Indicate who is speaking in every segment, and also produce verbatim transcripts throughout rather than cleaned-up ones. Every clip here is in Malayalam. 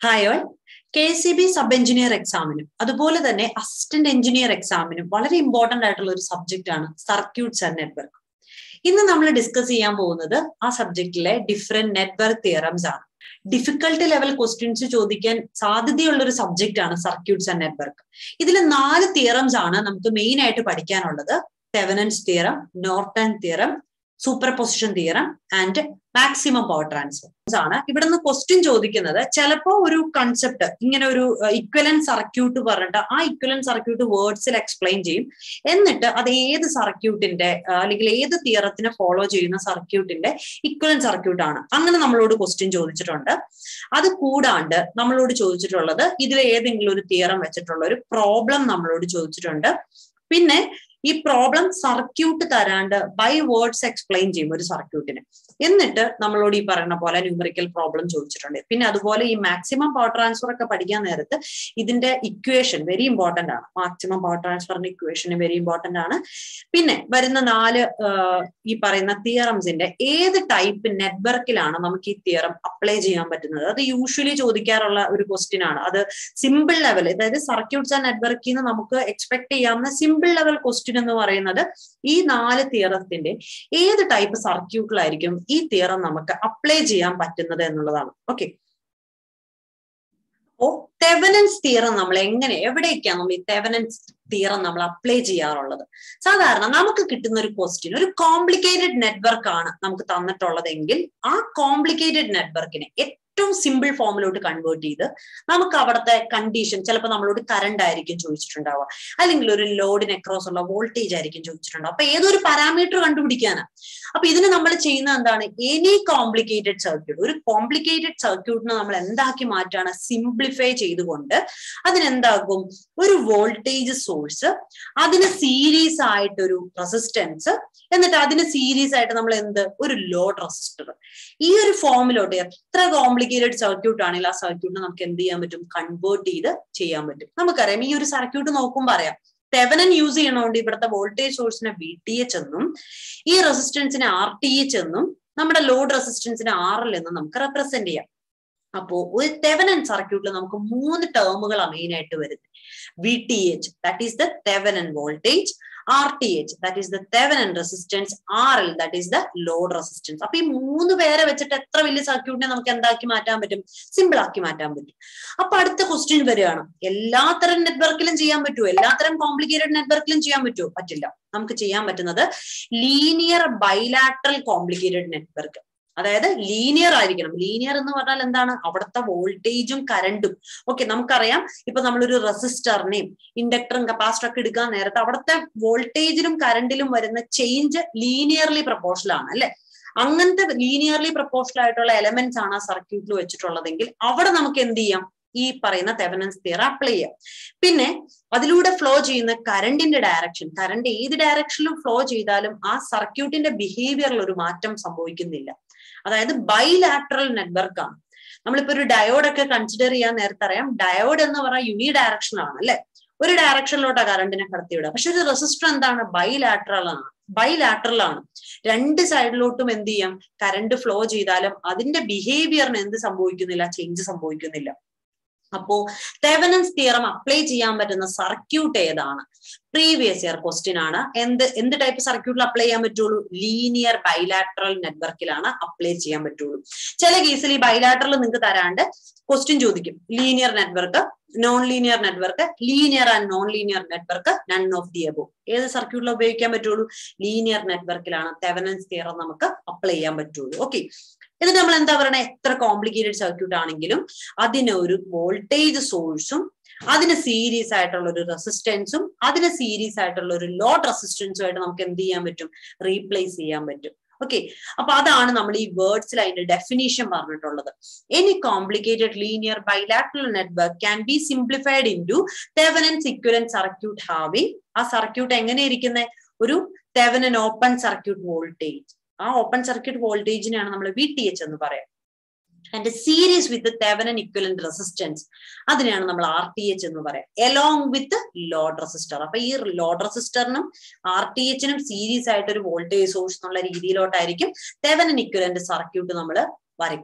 Speaker 1: Hi all. K S E B sub engineer എക്സാമിനും അതുപോലെ തന്നെ അസിസ്റ്റന്റ് എഞ്ചിനീയർ എക്സാമിനും വളരെ ഇമ്പോർട്ടന്റ് ആയിട്ടുള്ള ഒരു സബ്ജക്റ്റ് ആണ് സർക്യൂട്ട്സ് ആൻഡ് നെറ്റ്വർക്ക്. ഇന്ന് നമ്മൾ ഡിസ്കസ് ചെയ്യാൻ പോകുന്നത് ആ സബ്ജക്റ്റിലെ ഡിഫറെന്റ് നെറ്റ്വർക്ക് തിയറംസ് ആണ്. ഡിഫിക്കൽട്ടി ലെവൽ ക്വസ്റ്റ്യൻസ് ചോദിക്കാൻ സാധ്യതയുള്ള ഒരു സബ്ജക്റ്റ് ആണ് സർക്യൂട്ട്സ് ആൻഡ് നെറ്റ്വർക്ക്. ഇതിൽ നാല് തിയറംസ് ആണ് നമുക്ക് മെയിൻ ആയിട്ട് പഠിക്കാനുള്ളത്. Thevenin's theorem, Norton theorem, super position theorem and maximum power transfer ആണ്. ഇവിടുന്ന് ക്വസ്റ്റ്യൻ ചോദിക്കുന്നത് ചിലപ്പോ ഒരു കൺസെപ്റ്റ് ഇങ്ങനെ ഒരു ഇക്വലന്റ് സർക്യൂട്ട് പറഞ്ഞിട്ട് ആ ഇക്വലന്റ് സർക്യൂട്ട് വേർഡ്സിൽ എക്സ്പ്ലെയിൻ ചെയ്യും. എന്നിട്ട് അത് ഏത് സർക്യൂട്ടിന്റെ അല്ലെങ്കിൽ ഏത് തിയറത്തിനെ ഫോളോ ചെയ്യുന്ന സർക്യൂട്ടിന്റെ ഇക്വലന്റ് സർക്യൂട്ട് ആണ്, അങ്ങനെ നമ്മളോട് ക്വസ്റ്റ്യൻ ചോദിച്ചിട്ടുണ്ട്. അത് കൂടാണ്ട് നമ്മളോട് ചോദിച്ചിട്ടുള്ളത് ഇതിൽ ഏതെങ്കിലും ഒരു തിയറം വെച്ചിട്ടുള്ള ഒരു പ്രോബ്ലം നമ്മളോട് ചോദിച്ചിട്ടുണ്ട്. പിന്നെ ഈ പ്രോബ്ലം സർക്യൂട്ട് തരാണ്ട് ബൈ വേർഡ്സ് എക്സ്പ്ലെയിൻ ചെയ്യും ഒരു സർക്യൂട്ടിന്. എന്നിട്ട് നമ്മളോട് ഈ പറയുന്ന പോലെ ന്യൂമറിക്കൽ പ്രോബ്ലം ചോദിച്ചിട്ടുണ്ട്. പിന്നെ അതുപോലെ ഈ മാക്സിമം പവർ ട്രാൻസ്ഫർ ഒക്കെ പഠിക്കാൻ നേരത്ത് ഇതിന്റെ ഇക്വേഷൻ വെരി ഇമ്പോർട്ടന്റ് ആണ്. മാക്സിമം പവർ ട്രാൻസ്ഫറിന്റെ ഇക്വേഷൻ വെരി ഇമ്പോർട്ടന്റ് ആണ്. പിന്നെ വരുന്ന നാല് ഈ പറയുന്ന തിയറംസിന്റെ ഏത് ടൈപ്പ് നെറ്റ്വർക്കിലാണ് നമുക്ക് ഈ തിയറം അപ്ലൈ ചെയ്യാൻ പറ്റുന്നത്, അത് യൂഷ്വലി ചോദിക്കാറുള്ള ഒരു ക്വസ്റ്റ്യൻ ആണ്. അത് സിമ്പിൾ ലെവൽ, അതായത് സർക്യൂട്ട്സ് ആൻഡ് നെറ്റ്വർക്കിൽ നിന്ന് നമുക്ക് എക്സ്പെക്ട് ചെയ്യാവുന്ന സിമ്പിൾ ലെവൽ ക്വസ്റ്റ്യൻ എന്ന് പറയുന്നത് ഈ നാല് തിയറത്തിന്റെ ഏത് ടൈപ്പ് സർക്യൂട്ടിലായിരിക്കും ഈ തിയറം നമുക്ക് അപ്ലൈ ചെയ്യാൻ പറ്റുന്നത് എന്നുള്ളതാണ്. ഓക്കെ, അപ്പോ തെവെനിൻസ് തിയറം നമ്മൾ എങ്ങനെ എവിടേക്കാണ് നമ്മൾ ഈ തെവെനിൻസ് തിയറം നമ്മൾ അപ്ലൈ ചെയ്യാറുള്ളത്? സാധാരണ നമുക്ക് കിട്ടുന്ന ഒരു ക്വസ്റ്റ്യൻ ഒരു കോംപ്ലിക്കേറ്റഡ് നെറ്റ്വർക്ക് ആണ് നമുക്ക് തന്നിട്ടുള്ളതെങ്കിൽ ആ കോംപ്ലിക്കേറ്റഡ് നെറ്റ്വർക്കിനെ ഏറ്റവും സിമ്പിൾ ഫോമിലോട്ട് കൺവേർട്ട് ചെയ്ത് നമുക്ക് അവിടുത്തെ കണ്ടീഷൻ, ചിലപ്പോൾ നമ്മളോട് കറണ്ട് ആയിരിക്കും ചോദിച്ചിട്ടുണ്ടാവുക, അല്ലെങ്കിൽ ഒരു ലോഡിന് അക്രോസ് ഉള്ള വോൾട്ടേജ് ആയിരിക്കും ചോദിച്ചിട്ടുണ്ടാവുക. അപ്പൊ ഏതൊരു പാരാമീറ്റർ കണ്ടുപിടിക്കാനാണ്. അപ്പൊ ഇതിന് നമ്മൾ ചെയ്യുന്നത് എന്താണ്? എനി കോംപ്ലിക്കേറ്റഡ് സർക്യൂട്ട്, ഒരു കോംപ്ലിക്കേറ്റഡ് സർക്യൂട്ടിനെ നമ്മൾ എന്താക്കി മാറ്റാണ്? സിംപ്ലിഫൈ ചെയ്തുകൊണ്ട് അതിനെന്താകും? ഒരു വോൾട്ടേജ് സോഴ്സ്, അതിന് സീരീസ് ആയിട്ടൊരു റെസിസ്റ്റൻസ്, എന്നിട്ട് അതിന് സീരീസ് ആയിട്ട് നമ്മൾ എന്ത്? ഒരു ലോഡ് റെസിസ്റ്റർ. ഈ ഒരു ഫോമിലോട്ട് എത്ര കോംപ്ലിക്കേറ്റഡ് സർക്യൂട്ട് ആണെങ്കിൽ ആ സർക്യൂട്ടിനെ നമുക്ക് എന്ത് ചെയ്യാൻ പറ്റും? കൺവേർട്ട് ചെയ്ത് ചെയ്യാൻ പറ്റും. നമുക്കറിയാം ഈ ഒരു സർക്യൂട്ട് നോക്കുമ്പോൾ അറിയാം, തെവെനിൻ യൂസ് ചെയ്യണോണ്ട് ഇവിടുത്തെ വോൾട്ടേജ് സോഴ്സിനെ വി ടി എച്ച് എന്നും ഈ റെസിസ്റ്റൻസിനെ ആർ ടി എച്ച് എന്നും നമ്മുടെ ലോഡ് റെസിസ്റ്റൻസിനെ ആർ എൽ എന്നും നമുക്ക് റെപ്രസെന്റ് ചെയ്യാം. അപ്പോ ഒരു തെവെനിൻ സർക്യൂട്ടിൽ നമുക്ക് മൂന്ന് ടേമുകളാണ് മെയിൻ ആയിട്ട് വരുന്നത്. V T H, that is the Thevenin voltage, R T H, that is the Thevenin resistance, R L, that is the load resistance. അപ്പൊ ഈ മൂന്ന് പേരെ വെച്ചിട്ട് എത്ര വലിയ സർക്യൂട്ടിനെ നമുക്ക് എന്താക്കി മാറ്റാൻ പറ്റും? സിമ്പിൾ ആക്കി മാറ്റാൻ പറ്റും. അപ്പൊ അടുത്ത ക്വസ്റ്റ്യൻ വരികയാണ്, എല്ലാത്തരം നെറ്റ്വർക്കിലും ചെയ്യാൻ പറ്റുമോ? എല്ലാത്തരം കോംപ്ലിക്കേറ്റഡ് നെറ്റ്വർക്കിലും ചെയ്യാൻ പറ്റുമോ? പറ്റില്ല. നമുക്ക് ചെയ്യാൻ പറ്റുന്നത് ലീനിയർ ബൈലാട്രൽ കോംപ്ലിക്കേറ്റഡ് നെറ്റ്വർക്ക്. അതായത് ലീനിയർ ആയിരിക്കണം. ലീനിയർ എന്ന് പറഞ്ഞാൽ എന്താണ്? അവിടുത്തെ വോൾട്ടേജും കറണ്ടും. ഓക്കെ, നമുക്കറിയാം ഇപ്പൊ നമ്മളൊരു റെസിസ്റ്ററിനെയും ഇൻഡക്ടറും കപ്പാസിറ്ററും ഒക്കെ എടുക്കാൻ നേരത്തെ അവിടുത്തെ വോൾട്ടേജിലും കറണ്ടിലും വരുന്ന ചേഞ്ച് ലീനിയർലി പ്രൊപ്പോർഷണൽ ആണ്, അല്ലെ? അങ്ങനത്തെ ലീനിയർലി പ്രൊപ്പോർഷണൽ ആയിട്ടുള്ള എലമെന്റ്സ് ആണ് ആ സർക്യൂട്ടിൽ വെച്ചിട്ടുള്ളതെങ്കിൽ അവിടെ നമുക്ക് എന്ത് ചെയ്യാം? ഈ പറയുന്ന തെവെനിൻസ് തിയറം അപ്ലൈ ചെയ്യാം. പിന്നെ അതിലൂടെ ഫ്ലോ ചെയ്യുന്ന കറണ്ടിന്റെ ഡയറക്ഷൻ, കറണ്ട് ഏത് ഡയറക്ഷനിലും ഫ്ലോ ചെയ്താലും ആ സർക്യൂട്ടിന്റെ ബിഹേവിയറിൽ ഒരു മാറ്റം സംഭവിക്കുന്നില്ല. അതായത് ബൈലാട്രൽ നെറ്റ്വർക്ക് ആണ്. നമ്മളിപ്പോ ഒരു ഡയോഡ് ഒക്കെ കൺസിഡർ ചെയ്യാൻ നേരത്തെ അറിയാം, ഡയോഡ് എന്ന് പറഞ്ഞാൽ യൂണി ഡയറക്ഷൻ ആണ്, അല്ലെ? ഒരു ഡയറക്ഷനിലോട്ടാണ് കറണ്ടിനെ കടത്തിവിടുക. പക്ഷെ ഒരു റെസിസ്റ്റർ എന്താണ്? ബൈലാട്രൽ ആണ്. ബൈലാട്രൽ ആണ്. രണ്ട് സൈഡിലോട്ടും എന്ത് ചെയ്യാം? കറണ്ട് ഫ്ലോ ചെയ്താലും അതിന്റെ ബിഹേവിയറിന് എന്ത് സംഭവിക്കുന്നില്ല? ചേഞ്ച് സംഭവിക്കുന്നില്ല. അപ്പോ തെവെനിൻസ് തിയറം അപ്ലൈ ചെയ്യാൻ പറ്റുന്ന സർക്യൂട്ട് ഏതാണ്? പ്രീവിയസ് ഇയർ ക്വസ്റ്റ്യൻ ആണ്. എന്ത് എന്ത് ടൈപ്പ് സർക്യൂട്ടിൽ അപ്ലൈ ചെയ്യാൻ പറ്റുള്ളൂ? ലീനിയർ ബൈലാട്രൽ നെറ്റ്വർക്കിലാണ് അപ്ലൈ ചെയ്യാൻ പറ്റുള്ളൂ. ചില കേസിൽ ഈ ബൈലാട്രൽ നിങ്ങൾക്ക് തരാണ്ട് ക്വസ്റ്റ്യൻ ചോദിക്കും, linear network, non linear network, linear and non linear network, none of the above. ഏത് സർക്യൂട്ടിൽ ഉപയോഗിക്കാൻ പറ്റുള്ളൂ? ലീനിയർ നെറ്റ്വർക്കിലാണ് തെവെനിൻസ് തിയറം നമുക്ക് അപ്ലൈ ചെയ്യാൻ പറ്റുള്ളൂ. ഓക്കെ, എന്നിട്ട് നമ്മൾ എന്താ പറയണേ? എത്ര കോംപ്ലിക്കേറ്റഡ് സർക്യൂട്ട് ആണെങ്കിലും അതിന് ഒരു വോൾട്ടേജ് സോഴ്സും അതിന് സീരീസ് ആയിട്ടുള്ള ഒരു റെസിസ്റ്റൻസും അതിന് സീരീസ് ആയിട്ടുള്ള ഒരു ലോഡ് റെസിസ്റ്റൻസും ആയിട്ട് നമുക്ക് എന്ത് ചെയ്യാൻ പറ്റും? റീപ്ലേസ് ചെയ്യാൻ പറ്റും. ഓക്കെ, അപ്പൊ അതാണ് നമ്മൾ ഈ വേർഡ്സിൽ അതിന്റെ ഡെഫിനിഷൻ പറഞ്ഞിട്ടുള്ളത്. Any complicated linear bilateral network can be simplified into Thevenin's equivalent circuit having. ആ സർക്യൂട്ട് എങ്ങനെ ഇരിക്കുന്നത്? ഒരു തെവെനിൻ ഓപ്പൺ സർക്യൂട്ട് വോൾട്ടേജ്. ആ ഓപ്പൺ സർക്യൂട്ട് വോൾട്ടേജിനെയാണ് നമ്മൾ വി ടി എച്ച് എന്ന് പറയാം. And series with Thevenin equivalent resistance, അതിനെയാണ് നമ്മൾ ആർ ടി എച്ച് എന്ന് പറയാം, എലോങ് വിത്ത് ലോഡ് റെസിസ്റ്റർ. അപ്പൊ ഈ ലോഡ് റെസിസ്റ്ററിനും ആർ ടി എച്ചിനും സീരീസ് ആയിട്ട് ഒരു വോൾട്ടേജ് സോഴ്സ് എന്നുള്ള രീതിയിലോട്ടായിരിക്കും തെവെനിൻ ഇക്വലന്റ് സർക്യൂട്ട് നമ്മൾ വരയ്ക്കുക.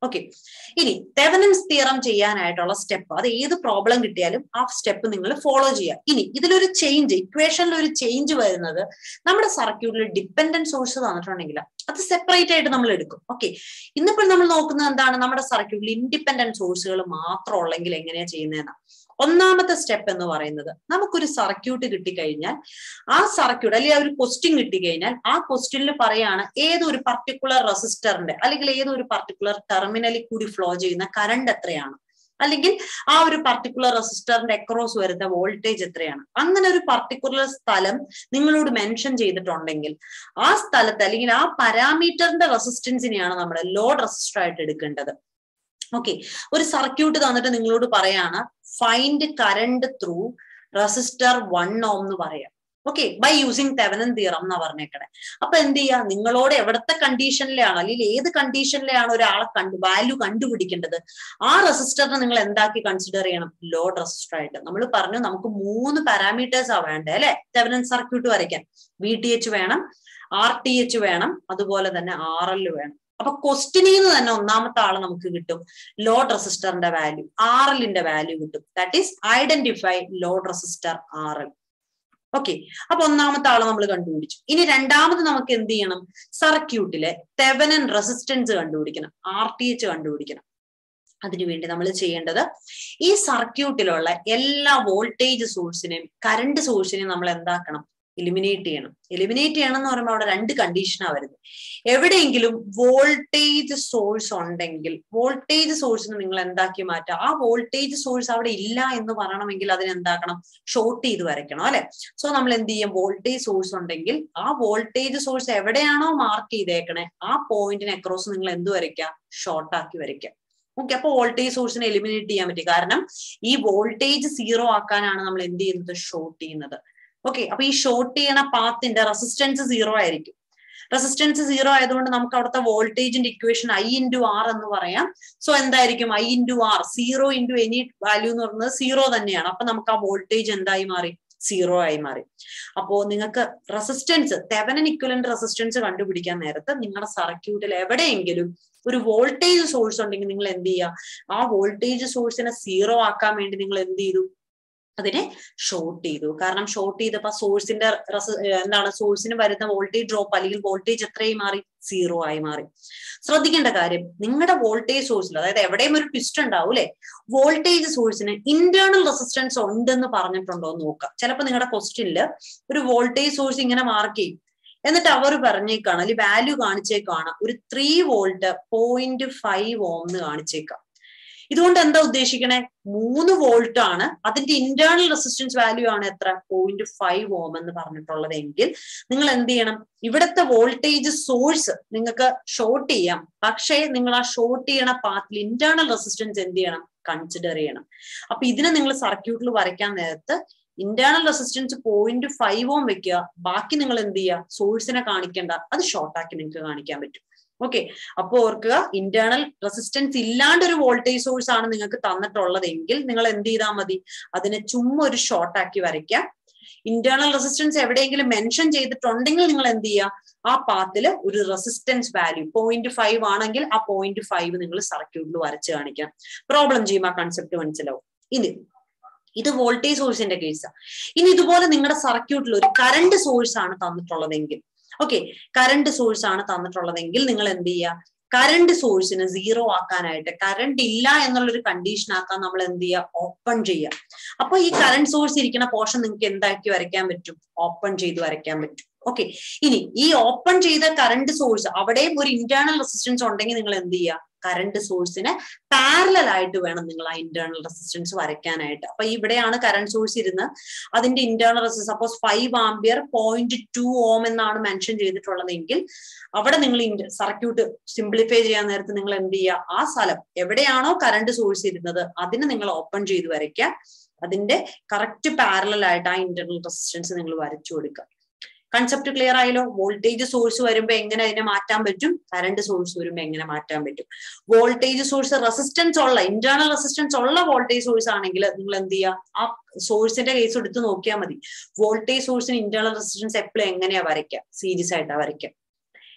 Speaker 1: ഓക്കെ, ഇനി തെവെനിൻസ് തിയറം ചെയ്യാനായിട്ടുള്ള സ്റ്റെപ്പ്, അത് ഏത് പ്രോബ്ലം കിട്ടിയാലും ആ സ്റ്റെപ്പ് നിങ്ങൾ ഫോളോ ചെയ്യുക. ഇനി ഇതിലൊരു ചേഞ്ച്, ഇക്വേഷനിൽ ഒരു ചേഞ്ച് വരുന്നത്, നമ്മുടെ സർക്യൂട്ടിൽ ഡിപ്പെൻഡന്റ് സോഴ്സ് തന്നിട്ടുണ്ടെങ്കിൽ അത് സെപ്പറേറ്റ് ആയിട്ട് നമ്മൾ എടുക്കും. ഓക്കെ, ഇന്നിപ്പോൾ നമ്മൾ നോക്കുന്നത് എന്താണ്, നമ്മുടെ സർക്യൂട്ടിൽ ഇൻഡിപെൻഡന്റ് സോഴ്സുകൾ മാത്രം ഉള്ളെങ്കിൽ എങ്ങനെയാ ചെയ്യുന്നതെന്നാണ്. ഒന്നാമത്തെ സ്റ്റെപ്പ് എന്ന് പറയുന്നത്, നമുക്കൊരു സർക്യൂട്ട് കിട്ടിക്കഴിഞ്ഞാൽ ആ സർക്യൂട്ട് അല്ലെങ്കിൽ ഒരു ക്വസ്റ്റ്യൻ കിട്ടിക്കഴിഞ്ഞാൽ ആ ക്വസ്റ്റ്യനിൽ പറയാണ് ഏതൊരു പർട്ടിക്കുലർ റെസിസ്റ്ററിന്റെ അല്ലെങ്കിൽ ഏതൊരു പർട്ടിക്കുലർ ടെർമിനലിൽ കൂടി ഫ്ലോ ചെയ്യുന്ന കറണ്ട് എത്രയാണ്, അല്ലെങ്കിൽ ആ ഒരു പർട്ടിക്കുലർ റെസിസ്റ്ററിന്റെ അക്രോസ് വരുന്ന വോൾട്ടേജ് എത്രയാണ്. അങ്ങനെ ഒരു പർട്ടിക്കുലർ സ്ഥലം നിങ്ങളോട് മെൻഷൻ ചെയ്തിട്ടുണ്ടെങ്കിൽ ആ സ്ഥലത്ത് അല്ലെങ്കിൽ ആ പാരാമീറ്ററിന്റെ റെസിസ്റ്റൻസിനെയാണ് നമ്മൾ ലോഡ് റെസിസ്റ്റർ ആയിട്ട് എടുക്കേണ്ടത്. ഓക്കെ, ഒരു സർക്യൂട്ട് തന്നിട്ട് നിങ്ങളോട് പറയാണ് find current through resistor one ohm എന്ന് പറയാം. Okay, by using Thevenin theorem എന്നാ പറഞ്ഞേക്കണേ. അപ്പൊ എന്ത് ചെയ്യാ, നിങ്ങളോട് എവിടത്തെ കണ്ടീഷനിലാണ് അല്ലെങ്കിൽ ഏത് കണ്ടീഷനിലാണ് ഒരാളെ കണ്ടു വാല്യൂ കണ്ടുപിടിക്കേണ്ടത്, ആ റെസിസ്റ്ററിനെ നിങ്ങൾ എന്താക്കി കൺസിഡർ ചെയ്യണം, ലോഡ് റെസിസ്റ്റർ ആയിട്ട്. നമ്മൾ പറഞ്ഞു നമുക്ക് മൂന്ന് പാരാമീറ്റേഴ്സ് ആ വേണ്ടേ അല്ലെ തെവെനിൻ സർക്യൂട്ട് വരയ്ക്കാൻ. വി ടി എച്ച് വേണം, ആർ ടി എച്ച് വേണം, അതുപോലെ തന്നെ ആർ എൽ വേണം. അപ്പൊ ക്വസ്റ്റ്യനിൽ നിന്ന് തന്നെ ഒന്നാമത്തെ ആള് നമുക്ക് കിട്ടും ലോഡ് റെസിസ്റ്ററിന്റെ വാല്യൂ, ആർ എല്ലിന്റെ വാല്യൂ കിട്ടും. That is identify load resistor R L. Okay, അപ്പൊ ഒന്നാമത്തെ ആള് നമ്മൾ കണ്ടുപിടിച്ചു. ഇനി രണ്ടാമത് നമുക്ക് എന്ത് ചെയ്യണം, സർക്യൂട്ടിലെ തെവെനിൻ റെസിസ്റ്റൻസ് കണ്ടുപിടിക്കണം, ആർ ടി എച്ച് കണ്ടുപിടിക്കണം. അതിനുവേണ്ടി നമ്മൾ ചെയ്യേണ്ടത് ഈ സർക്യൂട്ടിലുള്ള എല്ലാ വോൾട്ടേജ് സോഴ്സിനെയും കറണ്ട് സോഴ്സിനെയും നമ്മൾ എന്താക്കണം, എലിമിനേറ്റ് ചെയ്യണം. എലിമിനേറ്റ് ചെയ്യണം എന്ന് പറയുമ്പോൾ അവിടെ രണ്ട് കണ്ടീഷനാണ് വരുന്നത്. എവിടെയെങ്കിലും വോൾട്ടേജ് സോഴ്സ് ഉണ്ടെങ്കിൽ വോൾട്ടേജ് സോഴ്സിന് നിങ്ങൾ എന്താക്കി മാറ്റുക, ആ വോൾട്ടേജ് സോഴ്സ് അവിടെ ഇല്ല എന്ന് പറയണമെങ്കിൽ അതിനെന്താക്കണം, ഷോർട്ട് ചെയ്ത് വരയ്ക്കണം അല്ലെ. സോ നമ്മൾ എന്ത് ചെയ്യും, വോൾട്ടേജ് സോഴ്സ് ഉണ്ടെങ്കിൽ ആ വോൾട്ടേജ് സോഴ്സ് എവിടെയാണോ മാർക്ക് ചെയ്തേക്കണേ ആ പോയിന്റിന് അക്രോസ് നിങ്ങൾ എന്ത് വരയ്ക്കുക, ഷോർട്ട് ആക്കി വരയ്ക്കുക. ഓക്കെ, അപ്പൊ വോൾട്ടേജ് സോഴ്സിനെ എലിമിനേറ്റ് ചെയ്യാൻ പറ്റും. കാരണം ഈ വോൾട്ടേജ് സീറോ ആക്കാനാണ് നമ്മൾ എന്ത് ചെയ്യുന്നത്, ഷോർട്ട് ചെയ്യുന്നത്. ഓക്കെ, അപ്പൊ ഈ ഷോർട്ട് ചെയ്യണ പാത്തിന്റെ റെസിസ്റ്റൻസ് സീറോ ആയിരിക്കും. റെസിസ്റ്റൻസ് സീറോ ആയതുകൊണ്ട് നമുക്ക് അവിടുത്തെ വോൾട്ടേജിന്റെ ഇക്വേഷൻ ഐ ഇൻറ്റു ആർ എന്ന് പറയാം. സോ എന്തായിരിക്കും, I into R, zero into any value എന്ന് പറയുന്നത് സീറോ തന്നെയാണ്. അപ്പൊ നമുക്ക് ആ വോൾട്ടേജ് എന്തായി മാറി, സീറോ ആയി മാറി. അപ്പോ നിങ്ങൾക്ക് റെസിസ്റ്റൻസ്, തെവെനിൻ ഇക്വലന്റ് റെസിസ്റ്റൻസ് കണ്ടുപിടിക്കാൻ നേരത്ത് നിങ്ങളുടെ സർക്യൂട്ടിൽ എവിടെയെങ്കിലും ഒരു വോൾട്ടേജ് സോഴ്സ് ഉണ്ടെങ്കിൽ നിങ്ങൾ എന്ത് ചെയ്യുക, ആ വോൾട്ടേജ് സോഴ്സിനെ സീറോ ആക്കാൻ വേണ്ടി നിങ്ങൾ എന്ത് ചെയ്തു, അതിനെ ഷോർട്ട് ചെയ്തു. കാരണം ഷോർട്ട് ചെയ്തപ്പോ സോഴ്സിന്റെ എന്താണ്, സോഴ്സിന് വരുന്ന വോൾട്ടേജ് ഡ്രോപ്പ് അല്ലെങ്കിൽ വോൾട്ടേജ് എത്രയായി മാറി, സീറോ ആയി മാറി. ശ്രദ്ധിക്കേണ്ട കാര്യം, നിങ്ങളുടെ വോൾട്ടേജ് സോഴ്സിൽ, അതായത് എവിടെയും ഒരു ട്വിസ്റ്റ് ഉണ്ടാവും അല്ലെ, വോൾട്ടേജ് സോഴ്സിന് ഇന്റേണൽ റെസിസ്റ്റൻസ് ഉണ്ടെന്ന് പറഞ്ഞിട്ടുണ്ടോ എന്ന് നോക്കുക. ചിലപ്പോൾ നിങ്ങളുടെ ക്വസ്റ്റ്യനിൽ ഒരു വോൾട്ടേജ് സോഴ്സ് ഇങ്ങനെ മാർക്ക് ചെയ്യും, എന്നിട്ട് അവർ പറഞ്ഞേക്കാണ് അല്ലെങ്കിൽ വാല്യൂ കാണിച്ചേക്കാണ് ഒരു three volt point five ohm എന്ന് കാണിച്ചേക്കാം. ഇതുകൊണ്ട് എന്താ ഉദ്ദേശിക്കണേ, മൂന്ന് വോൾട്ട് ആണ്, അതിന്റെ ഇന്റേണൽ റെസിസ്റ്റൻസ് വാല്യൂ ആണ് എത്ര, പോയിന്റ് ഫൈവ് ഓം എന്ന് പറഞ്ഞിട്ടുള്ളത് എങ്കിൽ നിങ്ങൾ എന്ത് ചെയ്യണം, ഇവിടുത്തെ വോൾട്ടേജ് സോഴ്സ് നിങ്ങൾക്ക് ഷോർട്ട് ചെയ്യാം. പക്ഷേ നിങ്ങൾ ആ ഷോർട്ട് ചെയ്യണ പാത്തിൽ ഇന്റേണൽ റെസിസ്റ്റൻസ് എന്ത് ചെയ്യണം, കൺസിഡർ ചെയ്യണം. അപ്പൊ ഇതിനെ നിങ്ങൾ സർക്യൂട്ടിൽ വരയ്ക്കാൻ നേരത്ത് internal resistance point five ohm വെക്കുക, ബാക്കി നിങ്ങൾ എന്ത് ചെയ്യുക, സോഴ്സിനെ കാണിക്കേണ്ട, അത് ഷോർട്ടാക്കി നിങ്ങൾക്ക് കാണിക്കാൻ പറ്റും. ഓക്കെ, അപ്പൊ ഓർക്കുക, ഇന്റേണൽ റെസിസ്റ്റൻസ് ഇല്ലാണ്ട് ഒരു വോൾട്ടേജ് സോഴ്സ് ആണ് നിങ്ങൾക്ക് തന്നിട്ടുള്ളതെങ്കിൽ നിങ്ങൾ എന്ത് ചെയ്താൽ മതി, അതിനെ ചുമ്മാ ഒരു ഷോർട്ട് ആക്കി വരയ്ക്കാം. ഇന്റേണൽ റെസിസ്റ്റൻസ് എവിടെയെങ്കിലും മെൻഷൻ ചെയ്തിട്ടുണ്ടെങ്കിൽ നിങ്ങൾ എന്ത് ചെയ്യുക, ആ പാത്തില് ഒരു റെസിസ്റ്റൻസ് വാല്യൂ പോയിന്റ് ഫൈവ് ആണെങ്കിൽ ആ പോയിന്റ് ഫൈവ് നിങ്ങൾ സർക്യൂട്ടിൽ വരച്ച് കാണിക്കാം. പ്രോബ്ലം ചെയ്യുമ്പോൾ ആ കൺസെപ്റ്റ് മനസ്സിലാവും. ഇനി ഇത് വോൾട്ടേജ് സോഴ്സിന്റെ കേസാണ്. ഇനി ഇതുപോലെ നിങ്ങളുടെ സർക്യൂട്ടിൽ ഒരു കറണ്ട് സോഴ്സ് ആണ് തന്നിട്ടുള്ളതെങ്കിൽ, ഓക്കെ, കറണ്ട് സോഴ്സ് ആണ് തന്നിട്ടുള്ളതെങ്കിൽ നിങ്ങൾ എന്ത് ചെയ്യുക, കറണ്ട് സോഴ്സിന് സീറോ ആക്കാനായിട്ട്, കറണ്ട് ഇല്ല എന്നുള്ളൊരു കണ്ടീഷൻ ആക്കാൻ നമ്മൾ എന്ത് ചെയ്യുക, ഓപ്പൺ ചെയ്യുക. അപ്പൊ ഈ കറണ്ട് സോഴ്സ് ഇരിക്കുന്ന പോർഷൻ നിങ്ങൾക്ക് എന്താക്കി വരയ്ക്കാൻ പറ്റും, ഓപ്പൺ ചെയ്ത് വരയ്ക്കാൻ പറ്റും. ഓക്കെ, ഇനി ഈ ഓപ്പൺ ചെയ്ത കറണ്ട് സോഴ്സ് അവിടെയും ഒരു ഇന്റേണൽ റെസിസ്റ്റൻസ് ഉണ്ടെങ്കിൽ നിങ്ങൾ എന്ത് ചെയ്യുക, കറണ്ട് സോഴ്സിന് പാരലൽ ആയിട്ട് വേണം നിങ്ങൾ ആ ഇന്റേണൽ റെസിസ്റ്റൻസ് വരയ്ക്കാനായിട്ട്. അപ്പൊ ഇവിടെയാണ് കറണ്ട് സോഴ്സ് ഇരുന്ന് അതിന്റെ internal resistance suppose five ampere point two ohm എന്നാണ് മെൻഷൻ ചെയ്തിട്ടുള്ളതെങ്കിൽ അവിടെ നിങ്ങൾ സർക്യൂട്ട് സിംപ്ലിഫൈ ചെയ്യാൻ നേരത്ത് നിങ്ങൾ എന്ത് ചെയ്യുക, ആ സ്ഥലം എവിടെയാണോ കറണ്ട് സോഴ്സ് ഇരുന്നത് അതിന് നിങ്ങൾ ഓപ്പൺ ചെയ്ത് വരയ്ക്കുക. അതിന്റെ കറക്റ്റ് പാരലൽ ആയിട്ട് ആ ഇന്റേണൽ റെസിസ്റ്റൻസ് നിങ്ങൾ വരച്ചു കൊടുക്കുക. കൺസെപ്റ്റ് ക്ലിയർ ആയല്ലോ. വോൾട്ടേജ് സോഴ്സ് വരുമ്പോ എങ്ങനെ അതിനെ മാറ്റാൻ പറ്റും, കറണ്ട് സോഴ്സ് വരുമ്പോ എങ്ങനെ മാറ്റാൻ പറ്റും. വോൾട്ടേജ് സോഴ്സ് റെസിസ്റ്റൻസ് ഉള്ള, ഇന്റേണൽ റെസിസ്റ്റൻസ് ഉള്ള വോൾട്ടേജ് സോഴ്സ് ആണെങ്കിൽ നിങ്ങൾ എന്ത് ചെയ്യുക, ആ സോഴ്സിന്റെ കേസ് എടുത്ത് നോക്കിയാൽ മതി. വോൾട്ടേജ് സോഴ്സിന് ഇന്റേണൽ റെസിസ്റ്റൻസ് എപ്പോഴും എങ്ങനെയാ വരയ്ക്കുക, സീരീസ് ആയിട്ടാ വരയ്ക്കുക.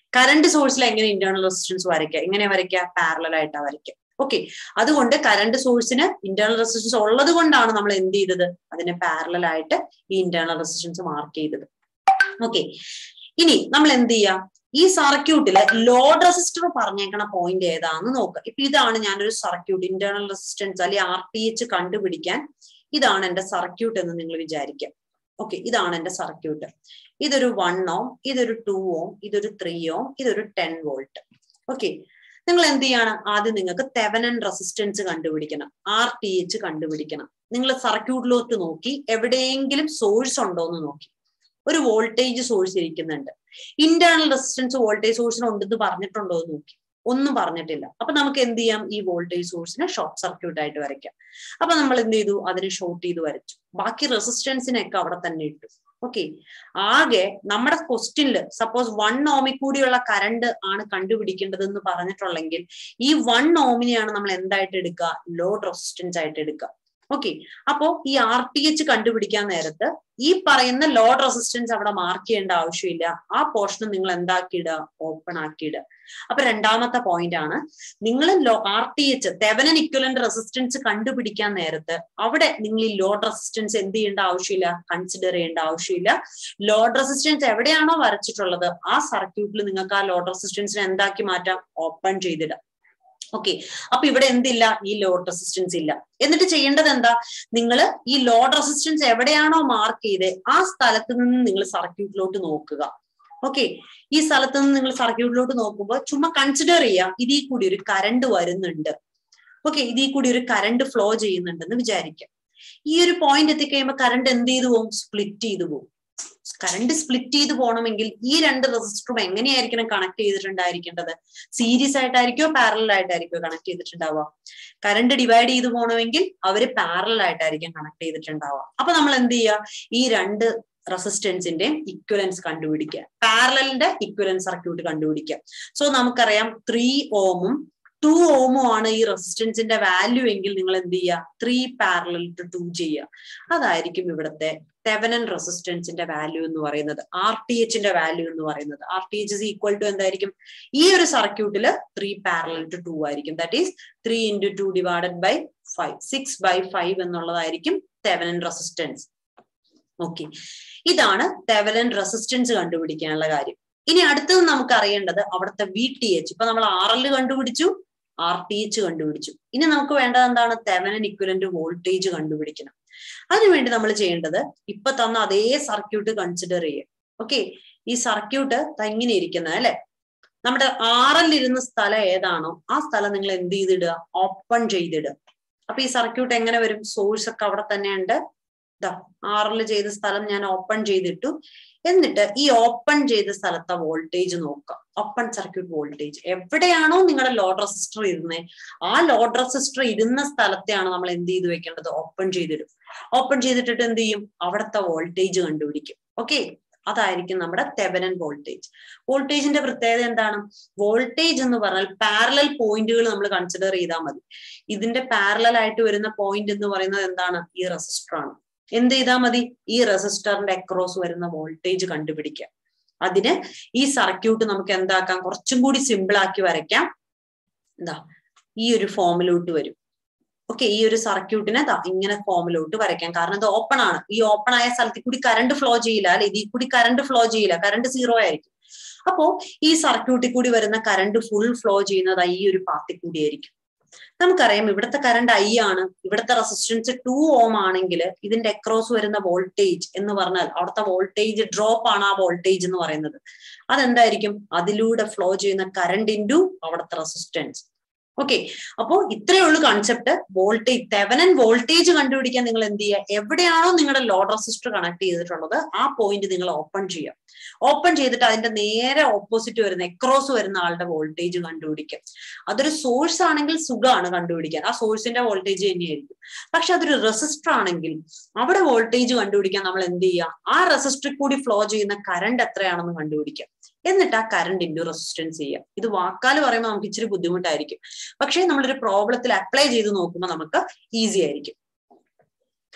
Speaker 1: കറണ്ട് സോഴ്സിൽ എങ്ങനെ ഇന്റേണൽ റെസിസ്റ്റൻസ് വരയ്ക്കുക? എങ്ങനെ വരയ്ക്കുക? പാരലൽ ആയിട്ടാ വരയ്ക്കുക. ഓക്കെ, അതുകൊണ്ട് കറണ്ട് സോഴ്സിന് ഇന്റേണൽ റെസിസ്റ്റൻസ് ഉള്ളത് കൊണ്ടാണ് നമ്മൾ എന്ത് ചെയ്തത്? അതിനെ പാരലൽ ആയിട്ട് ഈ ഇന്റേണൽ റെസിസ്റ്റൻസ് മാർക്ക് ചെയ്തത്. ഓക്കെ, ഇനി നമ്മൾ എന്ത് ചെയ്യാം? ഈ സർക്യൂട്ടില് ലോഡ് റെസിസ്റ്റർ പറഞ്ഞേക്കണ പോയിന്റ് ഏതാന്ന് നോക്കുക. ഇപ്പൊ ഇതാണ് ഞാനൊരു സർക്യൂട്ട്, ഇന്റേണൽ റെസിസ്റ്റൻസ് അല്ലെങ്കിൽ ആർ ടി എച്ച് കണ്ടുപിടിക്കാൻ ഇതാണ് എന്റെ സർക്യൂട്ട് എന്ന് നിങ്ങൾ വിചാരിക്കുക. ഓക്കെ, ഇതാണ് എന്റെ സർക്യൂട്ട്. ഇതൊരു വൺ ഓം, ഇതൊരു ടു ഓം, ഇതൊരു ത്രീ ഓം, ഇതൊരു ടെൻ വോൾട്ട്. ഓക്കെ, നിങ്ങൾ എന്ത് ചെയ്യണം? ആദ്യം നിങ്ങൾക്ക് തെവെനിൻ റെസിസ്റ്റൻസ് കണ്ടുപിടിക്കണം, ആർ ടി എച്ച് കണ്ടുപിടിക്കണം. നിങ്ങൾ സർക്യൂട്ടിലോട്ട് നോക്കി എവിടെയെങ്കിലും സോഴ്സ് ഉണ്ടോ എന്ന് നോക്കി. ഒരു വോൾട്ടേജ് സോഴ്സ് ഇരിക്കുന്നുണ്ട്. ഇന്റേണൽ റെസിസ്റ്റൻസ് വോൾട്ടേജ് സോഴ്സിന് ഉണ്ടെന്ന് പറഞ്ഞിട്ടുണ്ടോ എന്ന് നോക്കി. ഒന്നും പറഞ്ഞിട്ടില്ല. അപ്പൊ നമുക്ക് എന്ത് ചെയ്യാം? ഈ വോൾട്ടേജ് സോഴ്സിനെ ഷോർട്ട് സർക്യൂട്ട് ആയിട്ട് വരയ്ക്കാം. അപ്പൊ നമ്മൾ എന്ത് ചെയ്തു? അതിന് ഷോർട്ട് ചെയ്ത് വരച്ചു. ബാക്കി റെസിസ്റ്റൻസിനെയൊക്കെ അവിടെ തന്നെ ഇട്ടു. ഓക്കെ, ആകെ നമ്മുടെ ക്വസ്റ്റ്യനില് സപ്പോസ് വൺ ഓമിൽ കൂടിയുള്ള കറണ്ട് ആണ് കണ്ടുപിടിക്കേണ്ടത് എന്ന് പറഞ്ഞിട്ടുള്ളെങ്കിൽ ഈ വൺ ഓമിനെയാണ് നമ്മൾ എന്തായിട്ട് എടുക്കുക? ലോഡ് റെസിസ്റ്റൻസ് ആയിട്ട് എടുക്കുക. ഓക്കെ, അപ്പോ ഈ ആർ ടി എച്ച് കണ്ടുപിടിക്കാൻ നേരത്ത് ഈ പറയുന്ന ലോഡ് റെസിസ്റ്റൻസ് അവിടെ മാർക്ക് ചെയ്യേണ്ട ആവശ്യമില്ല. ആ പോർഷൻ നിങ്ങൾ എന്താക്കിയിടുക? ഓപ്പൺ ആക്കിയിടുക. അപ്പൊ രണ്ടാമത്തെ പോയിന്റ് ആണ്, നിങ്ങൾ R T H Thevenin equivalent resistance കണ്ടുപിടിക്കാൻ നേരത്ത് അവിടെ നിങ്ങൾ ഈ ലോഡ് റെസിസ്റ്റൻസ് എന്ത് ചെയ്യേണ്ട ആവശ്യമില്ല? കൺസിഡർ ചെയ്യേണ്ട ആവശ്യമില്ല. ലോഡ് റെസിസ്റ്റൻസ് എവിടെയാണോ വരച്ചിട്ടുള്ളത് ആ സർക്യൂട്ടിൽ നിങ്ങൾക്ക് ആ ലോഡ് റെസിസ്റ്റൻസിനെ എന്താക്കി മാറ്റാം? ഓപ്പൺ ചെയ്തിടാം. ഓക്കെ, അപ്പൊ ഇവിടെ എന്തില്ല? ഈ ലോഡ് റെസിസ്റ്റൻസ് ഇല്ല. എന്നിട്ട് ചെയ്യേണ്ടത് എന്താ? നിങ്ങൾ ഈ ലോഡ് റെസിസ്റ്റൻസ് എവിടെയാണോ മാർക്ക് ചെയ്തത് ആ സ്ഥലത്ത് നിന്ന് നിങ്ങൾ സർക്യൂട്ടിലോട്ട് നോക്കുക. ഓക്കെ, ഈ സ്ഥലത്ത് നിന്ന് നിങ്ങൾ സർക്യൂട്ടിലോട്ട് നോക്കുമ്പോൾ ചുമ്മാ കൺസിഡർ ചെയ്യാം, ഇതിൽ കൂടി ഒരു കറണ്ട് വരുന്നുണ്ട്. ഓക്കെ, ഇതിൽ കൂടി ഒരു കറണ്ട് ഫ്ലോ ചെയ്യുന്നുണ്ടെന്ന് വിചാരിക്കാം. ഈ ഒരു പോയിന്റ് എത്തിക്കഴിയുമ്പോൾ കറണ്ട് എന്ത് ചെയ്തു പോകും? സ്പ്ലിറ്റ് ചെയ്തു പോകും. കറണ്ട് സ്പ്ലിറ്റ് ചെയ്ത് പോകണമെങ്കിൽ ഈ രണ്ട് റെസിസ്റ്ററും എങ്ങനെയായിരിക്കണം കണക്ട് ചെയ്തിട്ടുണ്ടായിരിക്കേണ്ടത്? സീരീസ് ആയിട്ടായിരിക്കോ പാരലൽ ആയിട്ടായിരിക്കോ കണക്ട് ചെയ്തിട്ടുണ്ടാവുക? കറണ്ട് ഡിവൈഡ് ചെയ്ത് പോകണമെങ്കിൽ അവര് പാരലൽ ആയിട്ടായിരിക്കും കണക്ട് ചെയ്തിട്ടുണ്ടാവുക. അപ്പൊ നമ്മൾ എന്ത് ചെയ്യുക? ഈ രണ്ട് റെസിസ്റ്റൻസിന്റെയും ഇക്വലൻസ് കണ്ടുപിടിക്കുക, പാരലലിന്റെ ഇക്വലൻസ് സർക്യൂട്ട് കണ്ടുപിടിക്കുക. സോ നമുക്കറിയാം ത്രീ ഓമും ടു ഓമോ ആണ് ഈ റെസിസ്റ്റൻസിന്റെ വാല്യൂ എങ്കിൽ നിങ്ങൾ എന്ത് ചെയ്യുക? ത്രീ പാരലൽ ടു ടു ചെയ്യുക. അതായിരിക്കും ഇവിടുത്തെ തെവെനിൻ റെസിസ്റ്റൻസിന്റെ വാല്യൂ എന്ന് പറയുന്നത്, ആർ ടി എച്ചിന്റെ വാല്യൂ എന്ന് പറയുന്നത്. R T H is equal to എന്തായിരിക്കും? ഈ ഒരു സർക്യൂട്ടില് ത്രീ പാരലൽ ടു ടു ആയിരിക്കും. That is three into two divided by five, six by five എന്നുള്ളതായിരിക്കും തെവെനിൻ റെസിസ്റ്റൻസ്. ഓക്കെ, ഇതാണ് തെവെനിൻ റെസിസ്റ്റൻസ് കണ്ടുപിടിക്കാനുള്ള കാര്യം. ഇനി അടുത്തത് നമുക്ക് അറിയേണ്ടത് അവിടുത്തെ വി ടി എച്ച്. ഇപ്പൊ നമ്മൾ ആർ എൽ കണ്ടുപിടിച്ചു, ആർ ടി എച്ച് കണ്ടുപിടിച്ചു. ഇനി നമുക്ക് വേണ്ടത് എന്താണ്? തെവെനിൻ ഇക്വലന്റ് വോൾട്ടേജ് കണ്ടുപിടിക്കണം. അതിനുവേണ്ടി നമ്മൾ ചെയ്യേണ്ടത് ഇപ്പൊ തന്ന അതേ സർക്യൂട്ട് കൺസിഡർ ചെയ്യുക. ഓക്കെ, ഈ സർക്യൂട്ട് ഇങ്ങനെ ഇരിക്കുന്നത് അല്ലെ, നമ്മുടെ ആർ എൽ ഇരുന്ന സ്ഥലം ഏതാണോ ആ സ്ഥലം നിങ്ങൾ എന്ത് ചെയ്തിടുക? ഓപ്പൺ ചെയ്തിടുക. അപ്പൊ ഈ സർക്യൂട്ട് എങ്ങനെ വരും? സോഴ്സ് ഒക്കെ അവിടെ തന്നെ ഉണ്ട്. ഇതാ ആർ എൽ ചെയ്ത സ്ഥലം ഞാൻ ഓപ്പൺ ചെയ്തിട്ടു. എന്നിട്ട് ഈ ഓപ്പൺ ചെയ്ത സ്ഥലത്തെ വോൾട്ടേജ് നോക്കുക. ഓപ്പൺ സർക്യൂട്ട് വോൾട്ടേജ് എവിടെയാണോ നിങ്ങളുടെ ലോഡ് റെസിസ്റ്റർ ഇരുന്നത് ആ ലോഡ് റെസിസ്റ്റർ ഇരുന്ന സ്ഥലത്തെയാണ് നമ്മൾ എന്ത് ചെയ്ത് വെക്കേണ്ടത്? ഓപ്പൺ ചെയ്തിടും. ഓപ്പൺ ചെയ്തിട്ടിട്ട് എന്ത് ചെയ്യും? അവിടുത്തെ വോൾട്ടേജ് കണ്ടുപിടിക്കും. ഓക്കെ, അതായിരിക്കും നമ്മുടെ തെവെനിൻ വോൾട്ടേജ്. വോൾട്ടേജിന്റെ പ്രത്യേകത എന്താണ്? വോൾട്ടേജ് എന്ന് പറഞ്ഞാൽ പാരലൽ പോയിന്റുകൾ നമ്മൾ കൺസിഡർ ചെയ്താൽ മതി. ഇതിന്റെ പാരലൽ ആയിട്ട് വരുന്ന പോയിന്റ് എന്ന് പറയുന്നത് എന്താണ്? ഈ റെസിസ്റ്റർ ആണ്. എന്ത് ചെയ്താൽ മതി? ഈ റെസിസ്റ്ററിന്റെ അക്രോസ് വരുന്ന വോൾട്ടേജ് കണ്ടുപിടിക്കാം. അതിന് ഈ സർക്യൂട്ട് നമുക്ക് എന്താക്കാം? കുറച്ചും കൂടി സിമ്പിൾ ആക്കി വരയ്ക്കാം. എന്താ ഈ ഒരു ഫോമിലോട്ട് വരും. ഓക്കെ, ഈ ഒരു സർക്യൂട്ടിനെ ഇങ്ങനെ ഫോമിലോട്ട് വരയ്ക്കാം. കാരണം ഇത് ഓപ്പൺ ആണ്. ഈ ഓപ്പൺ ആയ സ്ഥലത്തിൽ കൂടി കറണ്ട് ഫ്ലോ ചെയ്യില്ല അല്ലെ, ഇതിൽ കൂടി കറണ്ട് ഫ്ലോ ചെയ്യില്ല, കറണ്ട് സീറോ ആയിരിക്കും. അപ്പോ ഈ സർക്യൂട്ടിൽ കൂടി വരുന്ന കറണ്ട് ഫുൾ ഫ്ലോ ചെയ്യുന്നത് ഈ ഒരു പാത്തിൽ കൂടി ആയിരിക്കും. നമുക്കറിയാം ഇവിടുത്തെ കറണ്ട് ഐ ആണ്, ഇവിടുത്തെ റെസിസ്റ്റൻസ് ടു ഓം ആണെങ്കിൽ ഇതിന്റെ അക്രോസ് വരുന്ന വോൾട്ടേജ് എന്ന് പറഞ്ഞാൽ അവിടുത്തെ വോൾട്ടേജ് ഡ്രോപ്പ് ആണ് ആ വോൾട്ടേജ് എന്ന് പറയുന്നത്. അതെന്തായിരിക്കും? അതിലൂടെ ഫ്ലോ ചെയ്യുന്ന കറണ്ട് ഇൻറ്റു അവിടുത്തെ റെസിസ്റ്റൻസ്. ഓക്കെ, അപ്പോ ഇത്രയേ ഉള്ളൂ കൺസെപ്റ്റ്. വോൾട്ടേജ് തെവെനിൻ വോൾട്ടേജ് കണ്ടുപിടിക്കാൻ നിങ്ങൾ എന്ത് ചെയ്യുക? എവിടെയാണോ നിങ്ങളുടെ ലോഡ് റെസിസ്റ്റർ കണക്ട് ചെയ്തിട്ടുള്ളത് ആ പോയിന്റ് നിങ്ങൾ ഓപ്പൺ ചെയ്യുക. ഓപ്പൺ ചെയ്തിട്ട് അതിന്റെ നേരെ ഓപ്പോസിറ്റ് വരുന്ന എക്രോസ് വരുന്ന ആളുടെ വോൾട്ടേജ് കണ്ടുപിടിക്കുക. അതൊരു സോഴ്സ് ആണെങ്കിൽ സുഖമാണ് കണ്ടുപിടിക്കാൻ, ആ സോഴ്സിന്റെ വോൾട്ടേജ് തന്നെയായിരിക്കും. പക്ഷെ അതൊരു റെസിസ്റ്റർ ആണെങ്കിൽ അവിടെ വോൾട്ടേജ് കണ്ടുപിടിക്കാൻ നമ്മൾ എന്ത് ചെയ്യുക? ആ റെസിസ്റ്ററിൽ കൂടി ഫ്ലോ ചെയ്യുന്ന കറണ്ട് എത്രയാണെന്ന് കണ്ടുപിടിക്കുക. എന്നിട്ട് ആ കറണ്ട് ഇൻറ്റു റെസിസ്റ്റൻസ് ചെയ്യുക. ഇത് വാക്കാല് പറയുമ്പോൾ നമുക്ക് ഇച്ചിരി ബുദ്ധിമുട്ടായിരിക്കും, പക്ഷേ നമ്മളൊരു പ്രോബ്ലത്തിൽ അപ്ലൈ ചെയ്ത് നോക്കുമ്പോൾ നമുക്ക് ഈസി ആയിരിക്കും.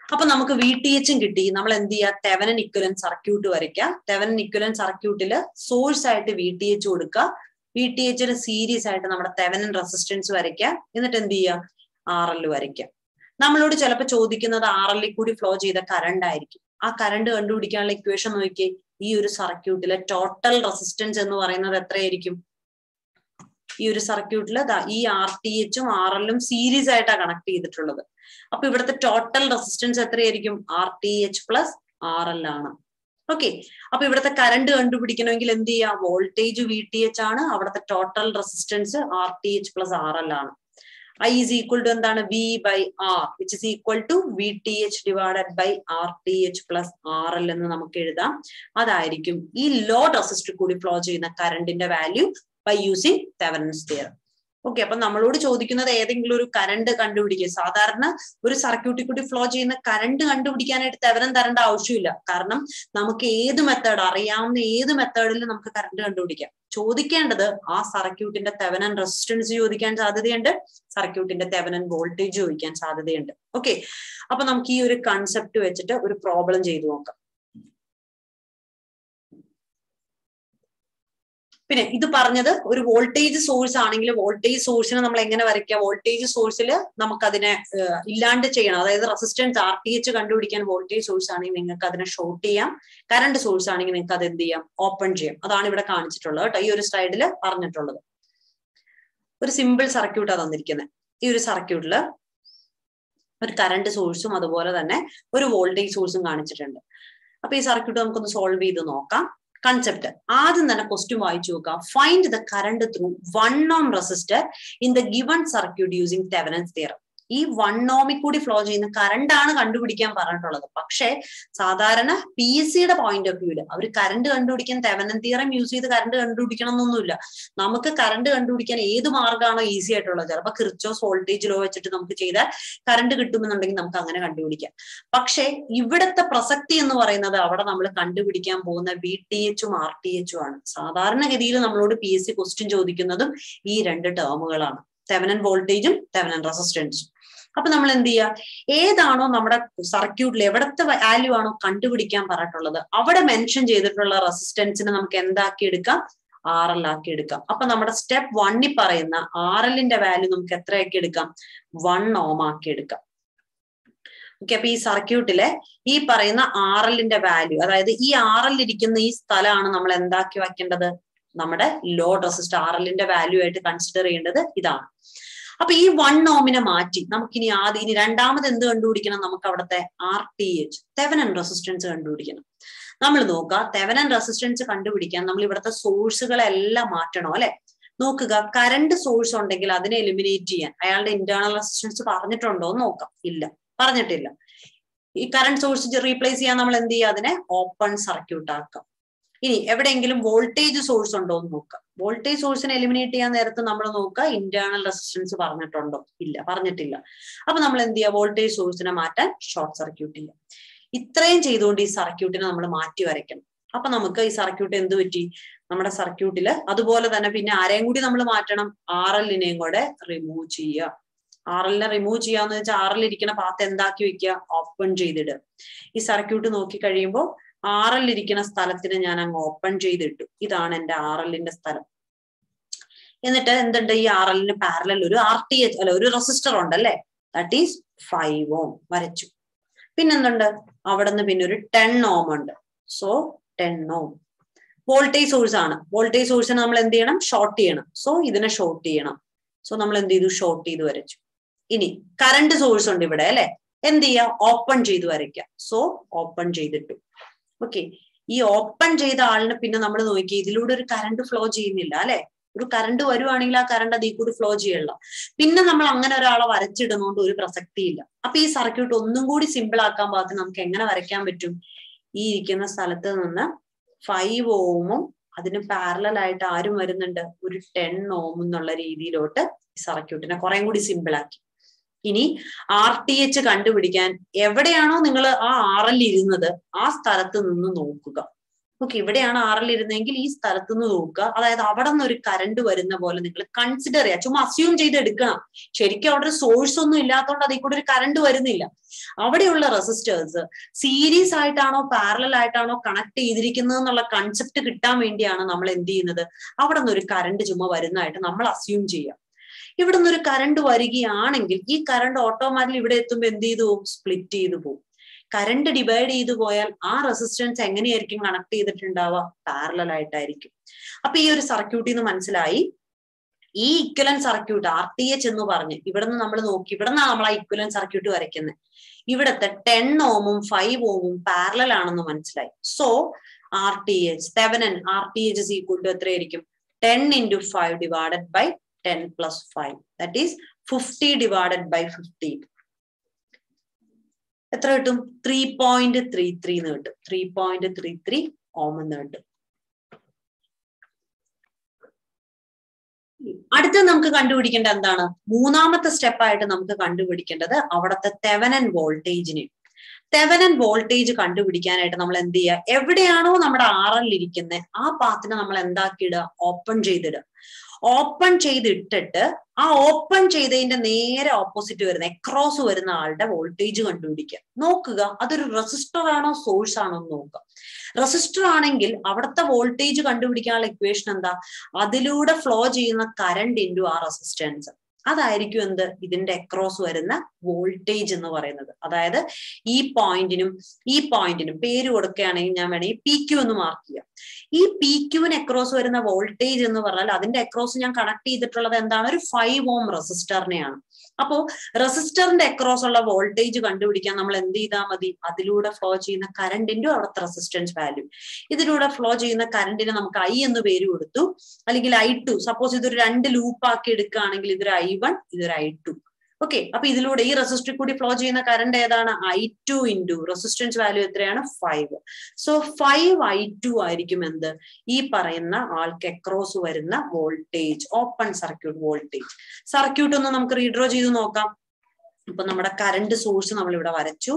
Speaker 1: അപ്പൊ നമുക്ക് വി ടി എച്ചും കിട്ടി. നമ്മൾ എന്ത് ചെയ്യുക? തെവനൻ ഇക്വലന്റ് സർക്യൂട്ട് വരയ്ക്കുക. തെവനൻ ഇക്വലന്റ് സർക്യൂട്ടില് സോഴ്സ് ആയിട്ട് വി ടി എച്ച് കൊടുക്കുക. വി ടി എച്ചിന് സീരീസ് ആയിട്ട് നമ്മുടെ തെവനൻ റെസിസ്റ്റൻസ് വരയ്ക്കുക. എന്നിട്ട് എന്ത് ചെയ്യുക? ആർ എൽ വരയ്ക്കുക. നമ്മളോട് ചിലപ്പോൾ ചോദിക്കുന്നത് ആർ എല്ലിൽ കൂടി ഫ്ലോ ചെയ്ത കറണ്ട് ആയിരിക്കും. ആ കറണ്ട് കണ്ടുപിടിക്കാനുള്ള ഇക്വേഷൻ നോക്കിയേ. ഈ ഒരു സർക്യൂട്ടിലെ ടോട്ടൽ റെസിസ്റ്റൻസ് എന്ന് പറയുന്നത് എത്രയായിരിക്കും? ഈ ഒരു സർക്യൂട്ടിൽ ഈ ആർ ടി എച്ചും ആർ എല്ലും സീരീസ് ആയിട്ടാണ് കണക്ട് ചെയ്തിട്ടുള്ളത്. അപ്പൊ ഇവിടുത്തെ ടോട്ടൽ റെസിസ്റ്റൻസ് എത്രയായിരിക്കും? R T H plus R L ആണ്. ഓക്കെ, അപ്പൊ ഇവിടുത്തെ കറണ്ട് കണ്ടുപിടിക്കണമെങ്കിൽ എന്ത് ചെയ്യാം? വോൾട്ടേജ് വി ടി എച്ച് ആണ്, അവിടുത്തെ total resistance R T H plus R L ആണ്. I is equal to എന്താണ്? V by R, which is equal to V T H divided by R T H plus R L എന്ന് നമുക്ക് എഴുതാം. അതായിരിക്കും ഈ ലോഡ് റെസിസ്റ്റർ കൂടി ഫ്ലോ ചെയ്യുന്ന കറണ്ടിന്റെ value by using Thevenin's theorem. Okay, അപ്പൊ നമ്മളോട് ചോദിക്കുന്നത് ഏതെങ്കിലും ഒരു കറണ്ട് കണ്ടുപിടിക്കുക. സാധാരണ ഒരു സർക്യൂട്ടിൽ കൂടി ഫ്ലോ ചെയ്യുന്ന കറണ്ട് കണ്ടുപിടിക്കാനായിട്ട് തെവനൻ തരേണ്ട ആവശ്യമില്ല. കാരണം നമുക്ക് ഏത് മെത്തേഡ് അറിയാവുന്ന ഏത് മെത്തേഡിൽ നമുക്ക് കറണ്ട് കണ്ടുപിടിക്കാം. ചോദിക്കേണ്ടത് ആ സർക്യൂട്ടിന്റെ തെവനൻ റെസിസ്റ്റൻസ് ചോദിക്കാൻ സാധ്യതയുണ്ട്, സർക്യൂട്ടിന്റെ തെവനൻ വോൾട്ടേജ് ചോദിക്കാൻ സാധ്യതയുണ്ട്. ഓക്കെ, അപ്പൊ നമുക്ക് ഈ ഒരു കൺസെപ്റ്റ് വെച്ചിട്ട് ഒരു പ്രോബ്ലം ചെയ്തു നോക്കാം. പിന്നെ ഇത് പറഞ്ഞത് ഒരു വോൾട്ടേജ് സോഴ്സ് ആണെങ്കിൽ വോൾട്ടേജ് സോഴ്സിനെ നമ്മൾ എങ്ങനെ വരയ്ക്കുക? വോൾട്ടേജ് സോഴ്സിൽ നമുക്ക് അതിനെ ഇല്ലാണ്ട് ചെയ്യണം. അതായത് റെസിസ്റ്റൻസ് ആർ ടി എച്ച് കണ്ടുപിടിക്കാൻ വോൾട്ടേജ് സോഴ്സ് ആണെങ്കിൽ നിങ്ങൾക്ക് അതിനെ ഷോർട്ട് ചെയ്യാം. കറണ്ട് സോഴ്സ് ആണെങ്കിൽ നിങ്ങൾക്ക് അത് എന്ത് ചെയ്യാം? ഓപ്പൺ ചെയ്യാം. അതാണ് ഇവിടെ കാണിച്ചിട്ടുള്ളത് കേട്ടോ, ഈ ഒരു സ്ലൈഡിൽ പറഞ്ഞിട്ടുള്ളത്. ഒരു സിമ്പിൾ സർക്യൂട്ടാണ് തന്നിരിക്കുന്നത്. ഈ ഒരു സർക്യൂട്ടില് ഒരു കറണ്ട് സോഴ്സും അതുപോലെ തന്നെ ഒരു വോൾട്ടേജ് സോഴ്സും കാണിച്ചിട്ടുണ്ട്. അപ്പൊ ഈ സർക്യൂട്ട് നമുക്കൊന്ന് സോൾവ് ചെയ്ത് നോക്കാം. കൺസെപ്റ്റ് ആദ്യം തന്നെ ക്വസ്റ്റ്യൻ വായിച്ചു നോക്കാം. Find the current through one ohm resistor in the given circuit using Thevenin's theorem. ഈ വൺ ഓമിൽ കൂടി ഫ്ലോ ചെയ്യുന്ന കറണ്ട് ആണ് കണ്ടുപിടിക്കാൻ പറഞ്ഞിട്ടുള്ളത്. പക്ഷേ സാധാരണ പി എസ് സിയുടെ പോയിന്റ് ഓഫ് വ്യൂല് അവർ കറണ്ട് കണ്ടുപിടിക്കാൻ തെവനൻ തിയറം യൂസ് ചെയ്ത് കറണ്ട് കണ്ടുപിടിക്കണം എന്നൊന്നുമില്ല. നമുക്ക് കറണ്ട് കണ്ടുപിടിക്കാൻ ഏത് മാർഗ്ഗമാണോ ഈസി ആയിട്ടുള്ളത്, ചിലപ്പോൾ കിർച്ചോസ് വോൾട്ടേജ് ലോ വെച്ചിട്ട് നമുക്ക് ചെയ്താൽ കറണ്ട് കിട്ടുമെന്നുണ്ടെങ്കിൽ നമുക്ക് അങ്ങനെ കണ്ടുപിടിക്കാം. പക്ഷേ ഇവിടുത്തെ പ്രസക്തി എന്ന് പറയുന്നത് അവിടെ നമ്മൾ കണ്ടുപിടിക്കാൻ പോകുന്ന വി ടി എച്ചും ആർ ടി എച്ചും ആണ്. സാധാരണഗതിയിൽ നമ്മളോട് പി എസ് സി ക്വസ്റ്റ്യൻ ചോദിക്കുന്നതും ഈ രണ്ട് ടേമുകളാണ്, തെവനൻ വോൾട്ടേജും തെവനൻ റെസിസ്റ്റൻസും. അപ്പൊ നമ്മൾ എന്ത് ചെയ്യുക? ഏതാണോ നമ്മുടെ സർക്യൂട്ടിൽ എവിടത്തെ വാല്യൂ ആണോ കണ്ടുപിടിക്കാൻ പറഞ്ഞിട്ടുള്ളത് അവിടെ മെൻഷൻ ചെയ്തിട്ടുള്ള റെസിസ്റ്റൻസിനെ നമുക്ക് എന്താക്കി എടുക്കാം? ആർ എൽ ആക്കി എടുക്കാം. അപ്പൊ നമ്മുടെ സ്റ്റെപ്പ് വണ്ണിൽ പറയുന്ന ആർ എല്ലിന്റെ വാല്യൂ നമുക്ക് എത്രയാക്കി എടുക്കാം? വൺ ഓം ആക്കി എടുക്കാം. ഓക്കെ, അപ്പൊ ഈ സർക്യൂട്ടിലെ ഈ പറയുന്ന ആർ എല്ലിന്റെ വാല്യൂ, അതായത് ഈ ആർ എൽ ഇരിക്കുന്ന ഈ സ്ഥലമാണ് നമ്മൾ എന്താക്കി വെക്കേണ്ടത്? നമ്മുടെ ലോഡ് റെസിസ്റ്റർ ആർ എല്ലിന്റെ വാല്യൂ ആയിട്ട് കൺസിഡർ ചെയ്യേണ്ടത് ഇതാണ്. അപ്പൊ ഈ വൺ ഓമിനെ മാറ്റി നമുക്കിനി ആദ്യം ഇനി രണ്ടാമത് എന്ത് കണ്ടുപിടിക്കണം? നമുക്ക് അവിടുത്തെ R T H Thevenin resistance കണ്ടുപിടിക്കണം. നമ്മൾ നോക്കുക, തെവനൻ റെസിസ്റ്റൻസ് കണ്ടുപിടിക്കാൻ നമ്മൾ ഇവിടുത്തെ സോഴ്സുകളെല്ലാം മാറ്റണം അല്ലെ. നോക്കുക, കറണ്ട് സോഴ്സ് ഉണ്ടെങ്കിൽ അതിനെ എലിമിനേറ്റ് ചെയ്യാൻ അയാളുടെ ഇന്റേണൽ റെസിസ്റ്റൻസ് പറഞ്ഞിട്ടുണ്ടോ എന്ന് നോക്കാം. ഇല്ല, പറഞ്ഞിട്ടില്ല. ഈ കറണ്ട് സോഴ്സ് റീപ്ലേസ് ചെയ്യാൻ നമ്മൾ എന്ത് ചെയ്യുക? അതിനെ ഓപ്പൺ സർക്യൂട്ട് ആക്കാം. ഇനി എവിടെയെങ്കിലും വോൾട്ടേജ് സോഴ്സ് ഉണ്ടോ എന്ന് നോക്കാം. വോൾട്ടേജ് സോഴ്സിനെ എലിമിനേറ്റ് ചെയ്യാൻ നേരത്ത് നമ്മൾ നോക്കുക ഇന്റേണൽ റെസിസ്റ്റൻസ് പറഞ്ഞിട്ടുണ്ടോ? ഇല്ല, പറഞ്ഞിട്ടില്ല. അപ്പൊ നമ്മൾ എന്ത് ചെയ്യുക? വോൾട്ടേജ് സോഴ്സിനെ മാറ്റാൻ ഷോർട്ട് സർക്യൂട്ട് ചെയ്യാം. ഇത്രയും ചെയ്തുകൊണ്ട് ഈ സർക്യൂട്ടിനെ നമ്മൾ മാറ്റി വരയ്ക്കണം. അപ്പൊ നമുക്ക് ഈ സർക്യൂട്ട് എന്ത് പറ്റി? നമ്മുടെ സർക്യൂട്ടില് അതുപോലെ തന്നെ പിന്നെ ആരെയും കൂടി നമ്മൾ മാറ്റണം? ആർ എല്ലിനെയും കൂടെ റിമൂവ് ചെയ്യുക. ആർ എല്ലിനെ റിമൂവ് ചെയ്യാന്ന് വെച്ചാൽ ആർ എൽ ഇരിക്കുന്ന പാത്ത് എന്താക്കി വെക്കുക? ഓപ്പൺ ചെയ്തിടുക. ഈ സർക്യൂട്ട് നോക്കി കഴിയുമ്പോൾ ആർ എൽ ഇരിക്കുന്ന സ്ഥലത്തിന് ഞാൻ അങ്ങ് ഓപ്പൺ ചെയ്തിട്ടു. ഇതാണ് എന്റെ ആർ എല്ലിന്റെ സ്ഥലം. എന്നിട്ട് എന്തുണ്ട്? ഈ ആർ എല്ലിന് പാരലൽ ഒരു ആർ ടി എച്ച് അല്ല ഒരു റെസിസ്റ്റർ ഉണ്ടല്ലേ, ദാറ്റ് ഈസ് ഫൈവ് ഓം വരച്ചു. പിന്നെന്തുണ്ട്? അവിടെ നിന്ന് പിന്നെ ഒരു ടെൻ ഓം ഉണ്ട്. So ten ohm voltage source ആണ്. വോൾട്ടേജ് സോഴ്സിനെ നമ്മൾ എന്ത് ചെയ്യണം? ഷോർട്ട് ചെയ്യണം. സോ ഇതിനെ ഷോർട്ട് ചെയ്യണം. സോ നമ്മൾ എന്ത് ചെയ്തു? ഷോർട്ട് ചെയ്ത് വരച്ചു. ഇനി കറണ്ട് സോഴ്സ് ഉണ്ട് ഇവിടെ അല്ലെ, എന്ത് ചെയ്യുക? ഓപ്പൺ ചെയ്ത് വരയ്ക്കുക. സോ ഓപ്പൺ ചെയ്തിട്ടു. ഓക്കെ, ഈ ഓപ്പൺ ചെയ്ത ആളിന് പിന്നെ നമ്മൾ നോക്കി ഇതിലൂടെ ഒരു കറണ്ട് ഫ്ലോ ചെയ്യുന്നില്ല അല്ലെ. ഒരു കറണ്ട് വരുവാണെങ്കിൽ ആ കറണ്ട് അതിൽ കൂടി ഫ്ലോ ചെയ്യല്ല. പിന്നെ നമ്മൾ അങ്ങനെ ഒരാളെ വരച്ചിടുന്നോണ്ട് ഒരു പ്രസക്തിയില്ല. അപ്പൊ ഈ സർക്യൂട്ട് ഒന്നും കൂടി സിമ്പിൾ ആക്കാൻ പാകത്തിന് നമുക്ക് എങ്ങനെ വരയ്ക്കാൻ പറ്റും? ഈ ഇരിക്കുന്ന സ്ഥലത്ത് നിന്ന് ഫൈവ് ഓമും അതിന് പാരലൽ ആയിട്ട് ആരും വരുന്നുണ്ട്? ഒരു ടെൻ ഓം എന്നുള്ള രീതിയിലോട്ട് ഈ സർക്യൂട്ടിനെ കുറേം കൂടി സിമ്പിൾ ആക്കി. ഇനി ആർ ടി എച്ച് കണ്ടുപിടിക്കാൻ എവിടെയാണോ നിങ്ങൾ ആ ആർ എൽ ഇരുന്നത് ആ സ്ഥലത്ത് നിന്ന് നോക്കുക. ഓക്കെ, ഇവിടെയാണ് ആറിൽ ഇരുന്നെങ്കിൽ ഈ സ്ഥലത്ത് നിന്ന് നോക്കുക, അതായത് അവിടെ നിന്ന് ഒരു കറണ്ട് വരുന്ന പോലെ നിങ്ങൾ കൺസിഡർ ചെയ്യുക. ചുമ്മാ അസ്യൂം ചെയ്ത് എടുക്കണം. ശരിക്കും അവിടെ ഒരു സോഴ്സ് ഒന്നും ഇല്ലാത്തതുകൊണ്ട് അതിൽ കൂടെ ഒരു കറണ്ട് വരുന്നില്ല. അവിടെയുള്ള റെസിസ്റ്റേഴ്സ് സീരീസ് ആയിട്ടാണോ പാരലൽ ആയിട്ടാണോ കണക്ട് ചെയ്തിരിക്കുന്നത് എന്നുള്ള കൺസെപ്റ്റ് കിട്ടാൻ വേണ്ടിയാണ് നമ്മൾ എന്ത് ചെയ്യുന്നത്, അവിടെ നിന്ന് ഒരു കറണ്ട് ചുമ്മാ വരുന്നതായിട്ട് നമ്മൾ അസ്യൂം ചെയ്യാം. ഇവിടെ നിന്ന് ഒരു കറണ്ട് വരികയാണെങ്കിൽ ഈ കറണ്ട് ഓട്ടോമാറ്റിക്കലി ഇവിടെ എത്തുമ്പോൾ എന്ത് ചെയ്തു പോകും, സ്പ്ലിറ്റ് ചെയ്തു പോകും. കറണ്ട് ഡിവൈഡ് ചെയ്തു പോയാൽ ആ റെസിസ്റ്റൻസ് എങ്ങനെയായിരിക്കും കണക്ട് ചെയ്തിട്ടുണ്ടാവുക, പാരലൽ ആയിട്ടായിരിക്കും. അപ്പൊ ഈ ഒരു സർക്യൂട്ടിൽ നിന്ന് മനസ്സിലായി ഈ equivalent circuit R T H എന്ന് പറഞ്ഞ് ഇവിടെ നിന്ന് നമ്മൾ നോക്കി, ഇവിടെ നിന്നാണ് നമ്മൾ ആ ഇക്വലന്റ് സർക്യൂട്ട് വരയ്ക്കുന്നത്. ഇവിടുത്തെ ടെൻ ഓമും ഫൈവ് ഓമും പാരലൽ ആണെന്ന് മനസ്സിലായി. So R T H Thevenin R T H is equal to എത്രയായിരിക്കും, ten into five divided by ten plus five, that is fifty divided by fifteen. എത്ര കിട്ടും, ത്രീ പോയിന്റ് ത്രീ ത്രീ എന്ന് കിട്ടും. Three point three three ohm എന്ന് കിട്ടും. അടുത്ത നമുക്ക് കണ്ടുപിടിക്കേണ്ടത് എന്താണ്, മൂന്നാമത്തെ സ്റ്റെപ്പായിട്ട് നമുക്ക് കണ്ടുപിടിക്കേണ്ടത് അവിടുത്തെ തെവനൻ വോൾട്ടേജിനെ. തെവനൻ വോൾട്ടേജ് കണ്ടുപിടിക്കാനായിട്ട് നമ്മൾ എന്ത് ചെയ്യുക, എവിടെയാണോ നമ്മുടെ ആർ എൽ ഇരിക്കുന്നത് ആ പാത്തിനെ നമ്മൾ എന്താക്കിയിടുക, ഓപ്പൺ ചെയ്തിടുക. ഓപ്പൺ ചെയ്തിട്ടിട്ട് ആ ഓപ്പൺ ചെയ്തതിന്റെ നേരെ ഓപ്പോസിറ്റ് വരുന്ന എക്രോസ് വരുന്ന ആളുടെ വോൾട്ടേജ് കണ്ടുപിടിക്കുക. നോക്കുക അതൊരു റെസിസ്റ്റർ ആണോ സോഴ്സ് ആണോ എന്ന് നോക്കുക. റെസിസ്റ്റർ ആണെങ്കിൽ അവിടുത്തെ വോൾട്ടേജ് കണ്ടുപിടിക്കാനുള്ള ഇക്വേഷൻ എന്താ, അതിലൂടെ ഫ്ലോ ചെയ്യുന്ന കറണ്ട് ഇൻറ്റു ആ റെസിസ്റ്റൻസ്. അതായിരിക്കും എന്ത്, ഇതിന്റെ അക്രോസ് വരുന്ന വോൾട്ടേജ് എന്ന് പറയുന്നത്. അതായത് ഈ പോയിന്റിനും ഈ പോയിന്റിനും പേര് കൊടുക്കുകയാണെങ്കിൽ ഞാൻ വേണമെങ്കിൽ പി ക്യു എന്ന് മാർക്ക് ചെയ്യാം. ഈ പി ക്യൂവിന് അക്രോസ് വരുന്ന വോൾട്ടേജ് എന്ന് പറഞ്ഞാൽ അതിന്റെ അക്രോസ് ഞാൻ കണക്ട് ചെയ്തിട്ടുള്ളത് എന്താണ്, ഒരു ഫൈവ് ഓം റെസിസ്റ്ററിനെയാണ്. അപ്പോ റെസിസ്റ്ററിന്റെ അക്രോസ് ഉള്ള വോൾട്ടേജ് കണ്ടുപിടിക്കാൻ നമ്മൾ എന്ത് ചെയ്താൽ മതി, അതിലൂടെ ഫ്ലോ ചെയ്യുന്ന കറണ്ടിന്റെ അവിടുത്തെ റെസിസ്റ്റൻസ് വാല്യൂ. ഇതിലൂടെ ഫ്ലോ ചെയ്യുന്ന കറണ്ടിന് നമുക്ക് ഐ എന്ന് പേര് കൊടുത്തു, അല്ലെങ്കിൽ ഐ ടു. സപ്പോസ് ഇതൊരു രണ്ട് ലൂപ്പ് ആക്കി എടുക്കുകയാണെങ്കിൽ ഇതൊരു ഐ വൺ ഇതൊരു ഐ ടു. ഓക്കെ, അപ്പൊ ഇതിലൂടെ ഈ റെസിസ്റ്ററിൽ കൂടി ഫ്ലോ ചെയ്യുന്ന കറണ്ട് ഏതാണ്, I two into resistance value എത്രയാണ്, five. So five I two ആയിരിക്കും എന്ത്, ഈ പറയുന്ന ആൾക്ക് അക്രോസ് വരുന്ന voltage, open circuit voltage. Circuit ഒന്ന് നമുക്ക് റീഡ്രോ ചെയ്ത് നോക്കാം. ഇപ്പൊ നമ്മുടെ കറണ്ട് സോഴ്സ് നമ്മൾ ഇവിടെ വരച്ചു,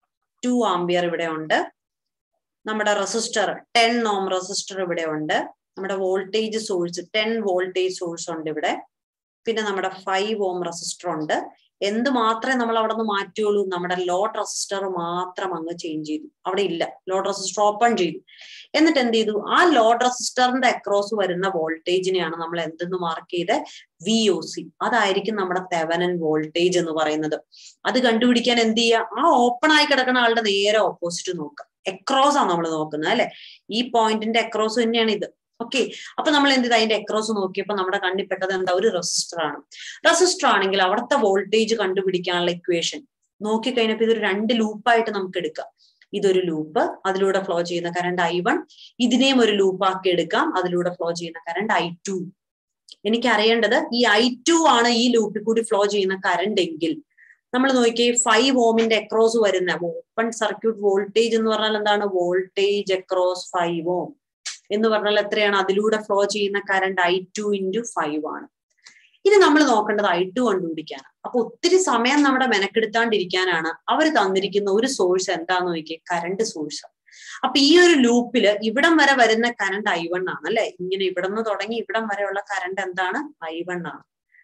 Speaker 1: ടു ആംബിയർ ഇവിടെ ഉണ്ട്. നമ്മുടെ റെസിസ്റ്റർ ടെൻ ഓം റെസിസ്റ്റർ ഇവിടെ ഉണ്ട്. നമ്മുടെ voltage source ten voltage source ഉണ്ട് ഇവിടെ. പിന്നെ നമ്മുടെ ഫൈവ് ഓം റെസിസ്റ്റർ ഉണ്ട്. എന്ത് മാത്രമേ നമ്മൾ അവിടെ നിന്ന് മാറ്റുള്ളൂ, നമ്മുടെ ലോഡ് റെസിസ്റ്റർ മാത്രം അങ്ങ് ചേഞ്ച് ചെയ്തു. അവിടെ ഇല്ല, ലോഡ് റെസിസ്റ്റർ ഓപ്പൺ ചെയ്തു. എന്നിട്ട് എന്ത് ചെയ്തു, ആ ലോഡ് റെസിസ്റ്ററിന്റെ അക്രോസ് വരുന്ന വോൾട്ടേജിനെയാണ് നമ്മൾ എന്തെന്ന് മാർക്ക് ചെയ്ത്, വി ഒ സി. അതായിരിക്കും നമ്മുടെ തെവനൻ വോൾട്ടേജ് എന്ന് പറയുന്നത്. അത് കണ്ടുപിടിക്കാൻ എന്ത് ചെയ്യുക, ആ ഓപ്പൺ ആയി കിടക്കുന്ന ആളുടെ നേരെ ഓപ്പോസിറ്റ് നോക്കുക. അക്രോസ് ആണ് നമ്മൾ നോക്കുന്നത് അല്ലെ, ഈ പോയിന്റിന്റെ അക്രോസ് തന്നെയാണ് ഇത്. ഓക്കെ, അപ്പൊ നമ്മൾ എന്ത് ചെയ്ത് അതിന്റെ അക്രോസ് നോക്കിയപ്പോ നമ്മുടെ കണ്ണിപ്പെട്ടത് എന്താ, ഒരു റെസിസ്റ്റർ ആണ്. റെസിസ്റ്റർ ആണെങ്കിൽ അവിടുത്തെ വോൾട്ടേജ് കണ്ടുപിടിക്കാനുള്ള ഇക്വേഷൻ നോക്കിക്കഴിഞ്ഞപ്പോ ഇതൊരു രണ്ട് ലൂപ്പായിട്ട് നമുക്ക് എടുക്കാം. ഇതൊരു ലൂപ്പ്, അതിലൂടെ ഫ്ലോ ചെയ്യുന്ന കറണ്ട് ഐ വൺ. ഇതിനെയും ഒരു ലൂപ്പ് ആക്കി എടുക്കാം, അതിലൂടെ ഫ്ലോ ചെയ്യുന്ന കറണ്ട് ഐ ടു. എനിക്ക് അറിയേണ്ടത് ഈ ഐ ടു ആണ് ഈ ലൂപ്പിൽ കൂടി ഫ്ലോ ചെയ്യുന്ന കറണ്ട് എങ്കിൽ നമ്മൾ നോക്കിയേ, ഫൈവ് ഓമിന്റെ അക്രോസ് വരുന്ന ഓപ്പൺ സർക്യൂട്ട് വോൾട്ടേജ് എന്ന് പറഞ്ഞാൽ എന്താണ്, വോൾട്ടേജ് അക്രോസ് ഫൈവ് ഓം എന്ന് പറഞ്ഞാൽ എത്രയാണ്, അതിലൂടെ ഫ്ലോ ചെയ്യുന്ന current I two into five ആണ്. ഇനി നമ്മൾ നോക്കേണ്ടത് ഐ ടു കണ്ടുപിടിക്കാനാണ്. അപ്പൊ ഒത്തിരി സമയം നമ്മുടെ മെനക്കെടുത്താണ്ടിരിക്കാനാണ് അവർ തന്നിരിക്കുന്ന ഒരു സോഴ്സ് എന്താന്ന് നോക്കിയേ, കറണ്ട് സോഴ്സ്. അപ്പൊ ഈ ഒരു ലൂപ്പില് ഇവിടം വരെ വരുന്ന കറണ്ട് ഐ വൺ ആണ് അല്ലെ. ഇങ്ങനെ ഇവിടെ നിന്ന് തുടങ്ങി ഇവിടം വരെയുള്ള കറണ്ട് എന്താണ്, ഐ വൺ ആണ്.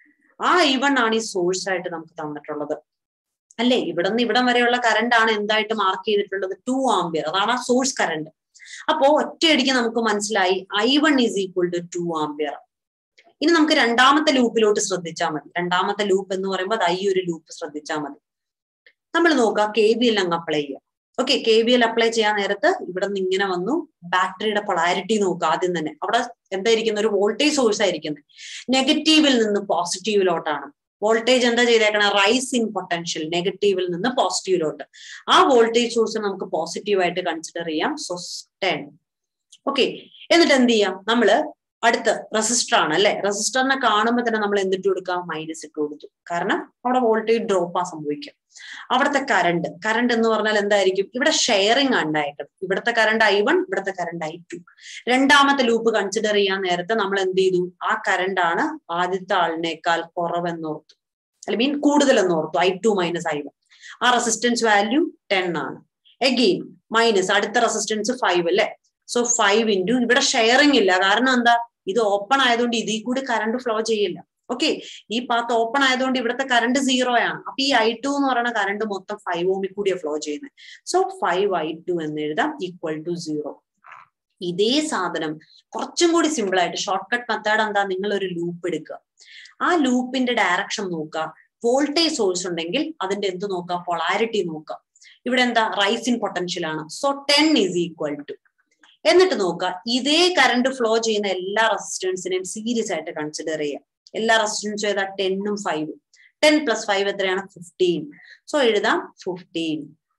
Speaker 1: ആ ഐ വൺ ആണ് ഈ സോഴ്സ് ആയിട്ട് നമുക്ക് തന്നിട്ടുള്ളത് അല്ലെ. ഇവിടെ നിന്ന് ഇവിടം വരെയുള്ള കറണ്ട് ആണ് എന്തായിട്ട് മാർക്ക് ചെയ്തിട്ടുള്ളത്, ടു ആംബിയർ. അതാണ് ആ സോഴ്സ് കറണ്ട്. അപ്പോ ഒറ്റയടിക്ക് നമുക്ക് മനസ്സിലായി I one is equal to two ampere. ഇനി നമുക്ക് രണ്ടാമത്തെ ലൂപ്പിലോട്ട് ശ്രദ്ധിച്ചാൽ മതി. രണ്ടാമത്തെ ലൂപ്പ് എന്ന് പറയുമ്പോൾ അത് ഈ ഒരു ലൂപ്പ് ശ്രദ്ധിച്ചാൽ മതി. നമ്മൾ നോക്കുക, കെ ബി എൽ അങ്ങ് അപ്ലൈ ചെയ്യാം. Okay, K B L apply ചെയ്യാൻ നേരത്ത് ഇവിടെ നിന്ന് ഇങ്ങനെ വന്നു, ബാറ്ററിയുടെ പൊളാരിറ്റി നോക്കുക. ആദ്യം തന്നെ അവിടെ എന്തായിരിക്കുന്ന, ഒരു വോൾട്ടേജ് സോഴ്സ് ആയിരിക്കുന്നത്. നെഗറ്റീവിൽ നിന്ന് പോസിറ്റീവിലോട്ടാണ് വോൾട്ടേജ് എന്താ ചെയ്തേക്കണം, റൈസ് ഇൻ പൊട്ടൻഷ്യൽ, നെഗറ്റീവിൽ നിന്ന് പോസിറ്റീവിലോട്ട്. ആ വോൾട്ടേജ് സോഴ്സ് നമുക്ക് പോസിറ്റീവായിട്ട് കൺസിഡർ ചെയ്യാം. So ten. ഓക്കെ, എന്നിട്ട് എന്ത് ചെയ്യാം, നമ്മള് അടുത്ത റെസിസ്റ്റർ ആണ് അല്ലെ. റെസിസ്റ്ററിനെ കാണുമ്പോൾ തന്നെ നമ്മൾ എന്തിട്ട് കൊടുക്കാം, മൈനസ് ഇട്ട് കൊടുത്തു. കാരണം അവിടെ വോൾട്ടേജ് ഡ്രോപ്പ് ആ സംഭവിക്കാം. അവിടുത്തെ കറണ്ട് കറണ്ട് എന്ന് പറഞ്ഞാൽ എന്തായിരിക്കും, ഇവിടെ ഷെയറിംഗ് ഉണ്ടായിട്ട് ഇവിടുത്തെ കറണ്ട് ഐ വൺ, ഇവിടുത്തെ കറണ്ട് ഐ ടു. രണ്ടാമത്തെ ലൂപ്പ് കൺസിഡർ ചെയ്യാൻ നേരത്തെ നമ്മൾ എന്ത് ചെയ്തു, ആ കറണ്ട് ആണ് ആദ്യത്തെ ആളിനേക്കാൾ കുറവെന്നോർത്തു, അല്ലെ മീൻ കൂടുതലെന്നോർത്തു. I two minus I one. ആ റെസിസ്റ്റൻസ് വാല്യൂ ടെൻ ആണ്. എഗെയിൻ മൈനസ് അടുത്ത റെസിസ്റ്റൻസ് ഫൈവ് അല്ലെ. സോ ഫൈവ് ഇൻറ്റു ഇവിടെ ഷെയറിംഗ് ഇല്ല, കാരണം എന്താ, ഇത് ഓപ്പൺ ആയതുകൊണ്ട് ഇതിൽ കൂടി കറണ്ട് ഫ്ലോ ചെയ്യില്ല. ഓക്കെ, ഈ പാത്ത് ഓപ്പൺ ആയതുകൊണ്ട് ഇവിടുത്തെ കറണ്ട് സീറോ ആണ്. അപ്പൊ ഈ ഐ ടു എന്ന് പറയുന്ന കറണ്ട് മൊത്തം ഫൈവ് ഓമിൽ കൂടിയാണ് ഫ്ലോ ചെയ്യുന്നത്. സോ ഫൈവ് ഐ ടു എന്ന് എഴുതാം ഈക്വൽ ടു സീറോ. ഇതേ സാധനം കുറച്ചും കൂടി സിമ്പിൾ ആയിട്ട് ഷോർട്ട് കട്ട് മെത്തേഡ് എന്താ, നിങ്ങൾ ഒരു ലൂപ്പ് എടുക്കുക, ആ ലൂപ്പിന്റെ ഡയറക്ഷൻ നോക്കുക, വോൾട്ടേജ് സോഴ്സ് ഉണ്ടെങ്കിൽ അതിന്റെ എന്ത് നോക്കുക, പൊളാരിറ്റി നോക്കുക. ഇവിടെ എന്താ, റൈസ് ഇൻ പൊട്ടൻഷ്യൽ ആണ്. So ten is equal to, എന്നിട്ട് നോക്കുക ഇതേ കറണ്ട് ഫ്ലോ ചെയ്യുന്ന എല്ലാ റെസിസ്റ്റൻസിനെയും സീരീസ് ആയിട്ട് കൺസിഡർ ചെയ്യുക. എല്ലാ റെസിസ്റ്റൻസും ഏതാ, ടെന്നും ഫൈവും. ടെൻ പ്ലസ് ഫൈവ് എത്രയാണ്, ഫിഫ്റ്റീൻ. സോ എഴുതാം ഫിഫ്റ്റീൻ.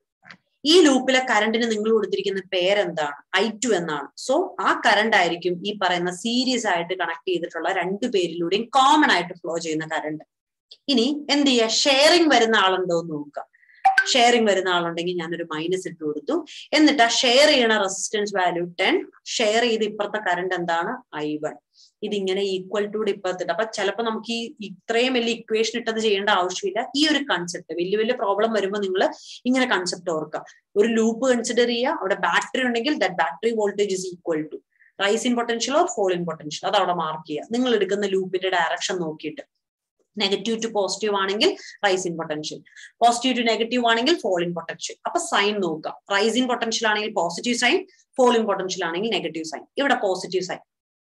Speaker 1: ഈ ലൂപ്പിലെ കറണ്ടിന് നിങ്ങൾ കൊടുത്തിരിക്കുന്ന പേരെന്താണ്, ഐ ടു എന്നാണ്. സോ ആ കറണ്ട് ആയിരിക്കും ഈ പറയുന്ന സീരീസ് ആയിട്ട് കണക്ട് ചെയ്തിട്ടുള്ള രണ്ടു പേരിലൂടെയും കോമൺ ആയിട്ട് ഫ്ലോ ചെയ്യുന്ന കറണ്ട്. ഇനി എന്ത് ചെയ്യുക, ഷെയറിംഗ് വരുന്ന ആളുണ്ടോ എന്ന് നോക്കുക. ഷെയറിംഗ് വരുന്ന ആളുണ്ടെങ്കിൽ ഞാനൊരു മൈനസ് ഇട്ട് കൊടുത്തു. എന്നിട്ട് ആ ഷെയർ ചെയ്യണ റെസിസ്റ്റൻസ് വാല്യൂ ടെൻ, ഷെയർ ചെയ്ത് ഇപ്പുറത്തെ കറണ്ട് എന്താണ്, ഐ വൺ. ഇതിങ്ങനെ ഈക്വൽ ടു ഇപ്പുറത്തിട്ട്. അപ്പൊ ചിലപ്പോൾ നമുക്ക് ഈ ഇത്രയും വലിയ ഇക്വേഷൻ ഇട്ടത് ചെയ്യേണ്ട ആവശ്യമില്ല. ഈ ഒരു കൺസെപ്റ്റ് വലിയ വലിയ പ്രോബ്ലം വരുമ്പോൾ നിങ്ങൾ ഇങ്ങനെ കൺസെപ്റ്റ് ഓർക്കുക. ഒരു ലൂപ്പ് കൺസിഡർ ചെയ്യുക, അവിടെ ബാറ്ററി ഉണ്ടെങ്കിൽ that battery voltage is equal to rise in potential or fall in potential. അത് അവിടെ മാർക്ക് ചെയ്യുക. നിങ്ങൾ എടുക്കുന്ന ലൂപ്പിന്റെ ഡയറക്ഷൻ നോക്കിയിട്ട് നെഗറ്റീവ് ടു പോസിറ്റീവ് ആണെങ്കിൽ rise in potential, positive to negative ആണെങ്കിൽ ഫോൾ ഇൻ പൊട്ടൻഷ്യൽ. അപ്പൊ സൈൻ നോക്കുക. റൈസ് ഇൻ പൊട്ടൻഷ്യൽ ആണെങ്കിൽ positive sign, fall in potential ആണെങ്കിൽ നെഗറ്റീവ് സൈൻ. ഇവിടെ പോസിറ്റീവ് സൈൻ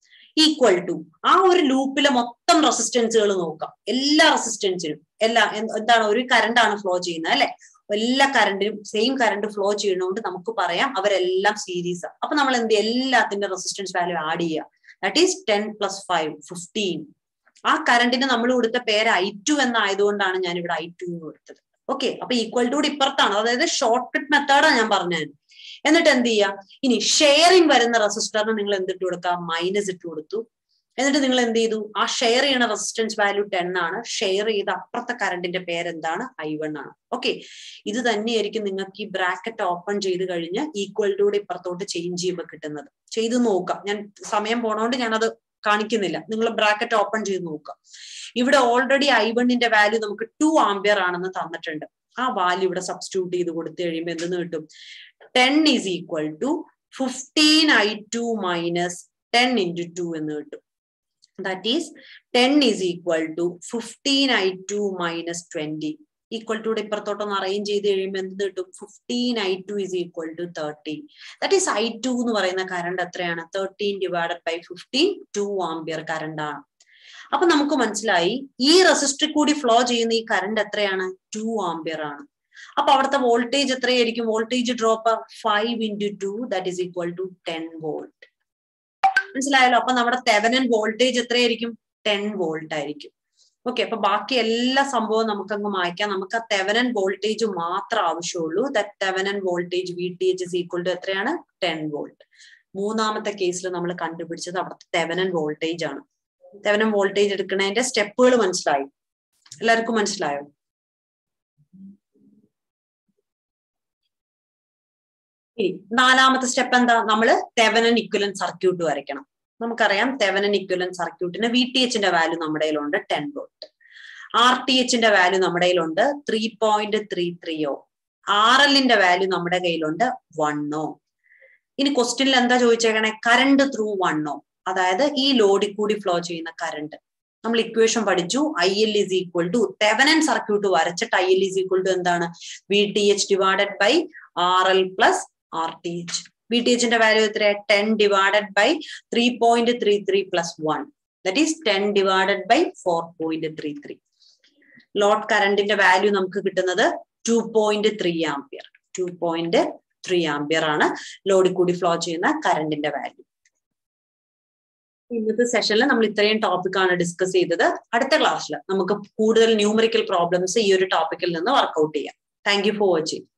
Speaker 1: ഈക്വൽ ടു ആ ഒരു ലൂപ്പിലെ മൊത്തം റെസിസ്റ്റൻസുകൾ നോക്കാം. എല്ലാ റെസിസ്റ്റൻസിനും എല്ലാ എന്താണ്, ഒരു കറണ്ട് ആണ് ഫ്ലോ ചെയ്യുന്നത് അല്ലെ, എല്ലാ കറണ്ടിനും സെയിം കറണ്ട് ഫ്ലോ ചെയ്യുന്നതുകൊണ്ട് നമുക്ക് പറയാം അവരെല്ലാം സീരീസ്. അപ്പൊ നമ്മൾ എന്ത് ചെയ്യും, എല്ലാത്തിന്റെ റെസിസ്റ്റൻസ് വാല്യൂ ആഡ് ചെയ്യുക. That is ten plus five fifteen. ആ കറണ്ടിന് നമ്മൾ കൊടുത്ത പേര് ഐ ടു എന്നായതുകൊണ്ടാണ് ഞാൻ ഇവിടെ ഐ ടു എന്ന് കൊടുത്തത്. ഓക്കെ, അപ്പൊ ഈക്വൽ ടു ഇപ്പുറത്താണ്, അതായത് ഷോർട്ട് കട്ട് മെത്തേഡാണ് ഞാൻ പറഞ്ഞത്. എന്നിട്ട് എന്ത് ചെയ്യാം, ഇനി ഷെയറിംഗ് വരുന്ന റെസിസ്റ്ററിന് നിങ്ങൾ എന്തിട്ട് കൊടുക്കാം, മൈനസ് ഇട്ട് കൊടുത്തു. എന്നിട്ട് നിങ്ങൾ എന്ത് ചെയ്തു, ആ ഷെയർ ചെയ്യണ റെസിസ്റ്റൻസ് വാല്യൂ ടെൻ ആണ്, ഷെയർ ചെയ്ത അപ്പുറത്തെ കറണ്ടിന്റെ പേരെന്താണ്, ഐ വൺ ആണ്. ഓക്കെ, ഇത് തന്നെയായിരിക്കും നിങ്ങൾക്ക് ഈ ബ്രാക്കറ്റ് ഓപ്പൺ ചെയ്ത് കഴിഞ്ഞ് ഈക്വൽ ടു ഇപ്പുറത്തോട്ട് ചേഞ്ച് ചെയ്യുമ്പോൾ കിട്ടുന്നത്. ചെയ്ത് നോക്കാം, ഞാൻ സമയം പോണോണ്ട് ഞാനത് കാണിക്കുന്നില്ല. നിങ്ങൾ ബ്രാക്കറ്റ് ഓപ്പൺ ചെയ്ത് നോക്കുക. ഇവിടെ ഓൾറെഡി ഐ വണ്ണിന്റെ വാല്യൂ നമുക്ക് ടു ആംപിയർ ആണെന്ന് തന്നിട്ടുണ്ട്. ആ വാല്യൂ ഇവിടെ സബ്സ്റ്റിറ്റ്യൂട്ട് ചെയ്ത് കൊടുത്തു കഴിയുമ്പോൾ എന്തെന്ന് കിട്ടും, ten is equal to fifteen I two minus ten into two എന്ന് കിട്ടും. That is ten is equal to fifteen I two minus twenty. Equal to ഇപ്പുറത്തോട്ടൊന്ന് അറേഞ്ച് ചെയ്ത് കഴിയുമ്പോൾ എന്ത് കിട്ടും, fifteen I two is equal to thirteen. That is I two എന്ന് പറയുന്ന കറണ്ട് എത്രയാണ്, thirteen divided by fifteen, two ampere current ആണ്. അപ്പൊ നമുക്ക് മനസ്സിലായി ഈ റെസിസ്റ്ററിൽ കൂടി ഫ്ലോ ചെയ്യുന്ന ഈ കറണ്ട് എത്രയാണ്, ടു ആംപിയർ ആണ്. അപ്പൊ അവിടുത്തെ വോൾട്ടേജ് എത്രയായിരിക്കും, voltage drop five into two that is equal to ten volt. മനസ്സിലായല്ലോ. അപ്പൊ നമ്മുടെ തെവെനിൻ വോൾട്ടേജ് എത്രയായിരിക്കും, ടെൻ വോൾട്ട് ആയിരിക്കും. ഓക്കെ, അപ്പൊ ബാക്കി എല്ലാ സംഭവവും നമുക്കങ്ങ് മായ്ക്കാം. നമുക്ക് ആ തെവെനിൻ വോൾട്ടേജ് മാത്രം ആവശ്യമുള്ളൂ. That Thevenin voltage V T H is equal to എത്രയാണ്, ടെൻ വോൾട്ട്. മൂന്നാമത്തെ കേസിൽ നമ്മൾ കണ്ടുപിടിച്ചത് അവിടുത്തെ തെവെനിൻ വോൾട്ടേജ് ആണ്. തെവെനിൻ വോൾട്ടേജ് എടുക്കുന്നതിന്റെ സ്റ്റെപ്പുകൾ മനസ്സിലായി, എല്ലാവർക്കും മനസ്സിലായോ? ഇനി നാലാമത്തെ സ്റ്റെപ്പ് എന്താ, നമ്മള് തെവെനിൻ ഇക്വലന്റ് സർക്യൂട്ട് വരയ്ക്കണം. നമുക്കറിയാം തെവെനിൻ ഇക്വലന്റ് സർക്യൂട്ടിന് വി ടി എച്ചിന്റെ വാല്യൂ നമ്മുടെ കയ്യിലുണ്ട് ടെൻ വോൾട്ട്, ആർ ടി എച്ചിന്റെ വാല്യൂ നമ്മുടെ കയ്യിലുണ്ട് three point three three ohm, R എല്ലിന്റെ വാല്യൂ നമ്മുടെ കയ്യിലുണ്ട് വൺ ഓ. ഇനി ക്വസ്റ്റ്യനിൽ എന്താ ചോദിച്ചേക്കണേ, കറണ്ട് ത്രൂ വൺ ഓ, അതായത് ഈ ലോഡിൽ കൂടി ഫ്ലോ ചെയ്യുന്ന കറണ്ട്. നമ്മൾ ഇക്വേഷൻ പഠിച്ചു, I L is equal to Thevenin circuit വരച്ചിട്ട് I L is equal to എന്താണ്, V T H divided by R L plus R T H. V T എച്ചിന്റെ വാല്യൂ എത്ര, ten divided by three point three three plus one, that is ten divided by four point three three. Load കറണ്ടിന്റെ വാല്യൂ നമുക്ക് കിട്ടുന്നത് two point three ampere. Two point three ampere ആണ് ലോഡിൽ കൂടി ഫ്ലോ ചെയ്യുന്ന കറണ്ടിന്റെ വാല്യൂ. ഇന്നത്തെ സെഷനിൽ നമ്മൾ ഇത്രയും ടോപ്പിക്കാണ് ഡിസ്കസ് ചെയ്തത്. അടുത്ത ക്ലാസ്സിൽ നമുക്ക് കൂടുതൽ ന്യൂമറിക്കൽ പ്രോബ്ലംസ് ഈ ഒരു ടോപ്പിക്കിൽ നിന്ന് വർക്ക്ഔട്ട് ചെയ്യാം. Thank you for watching.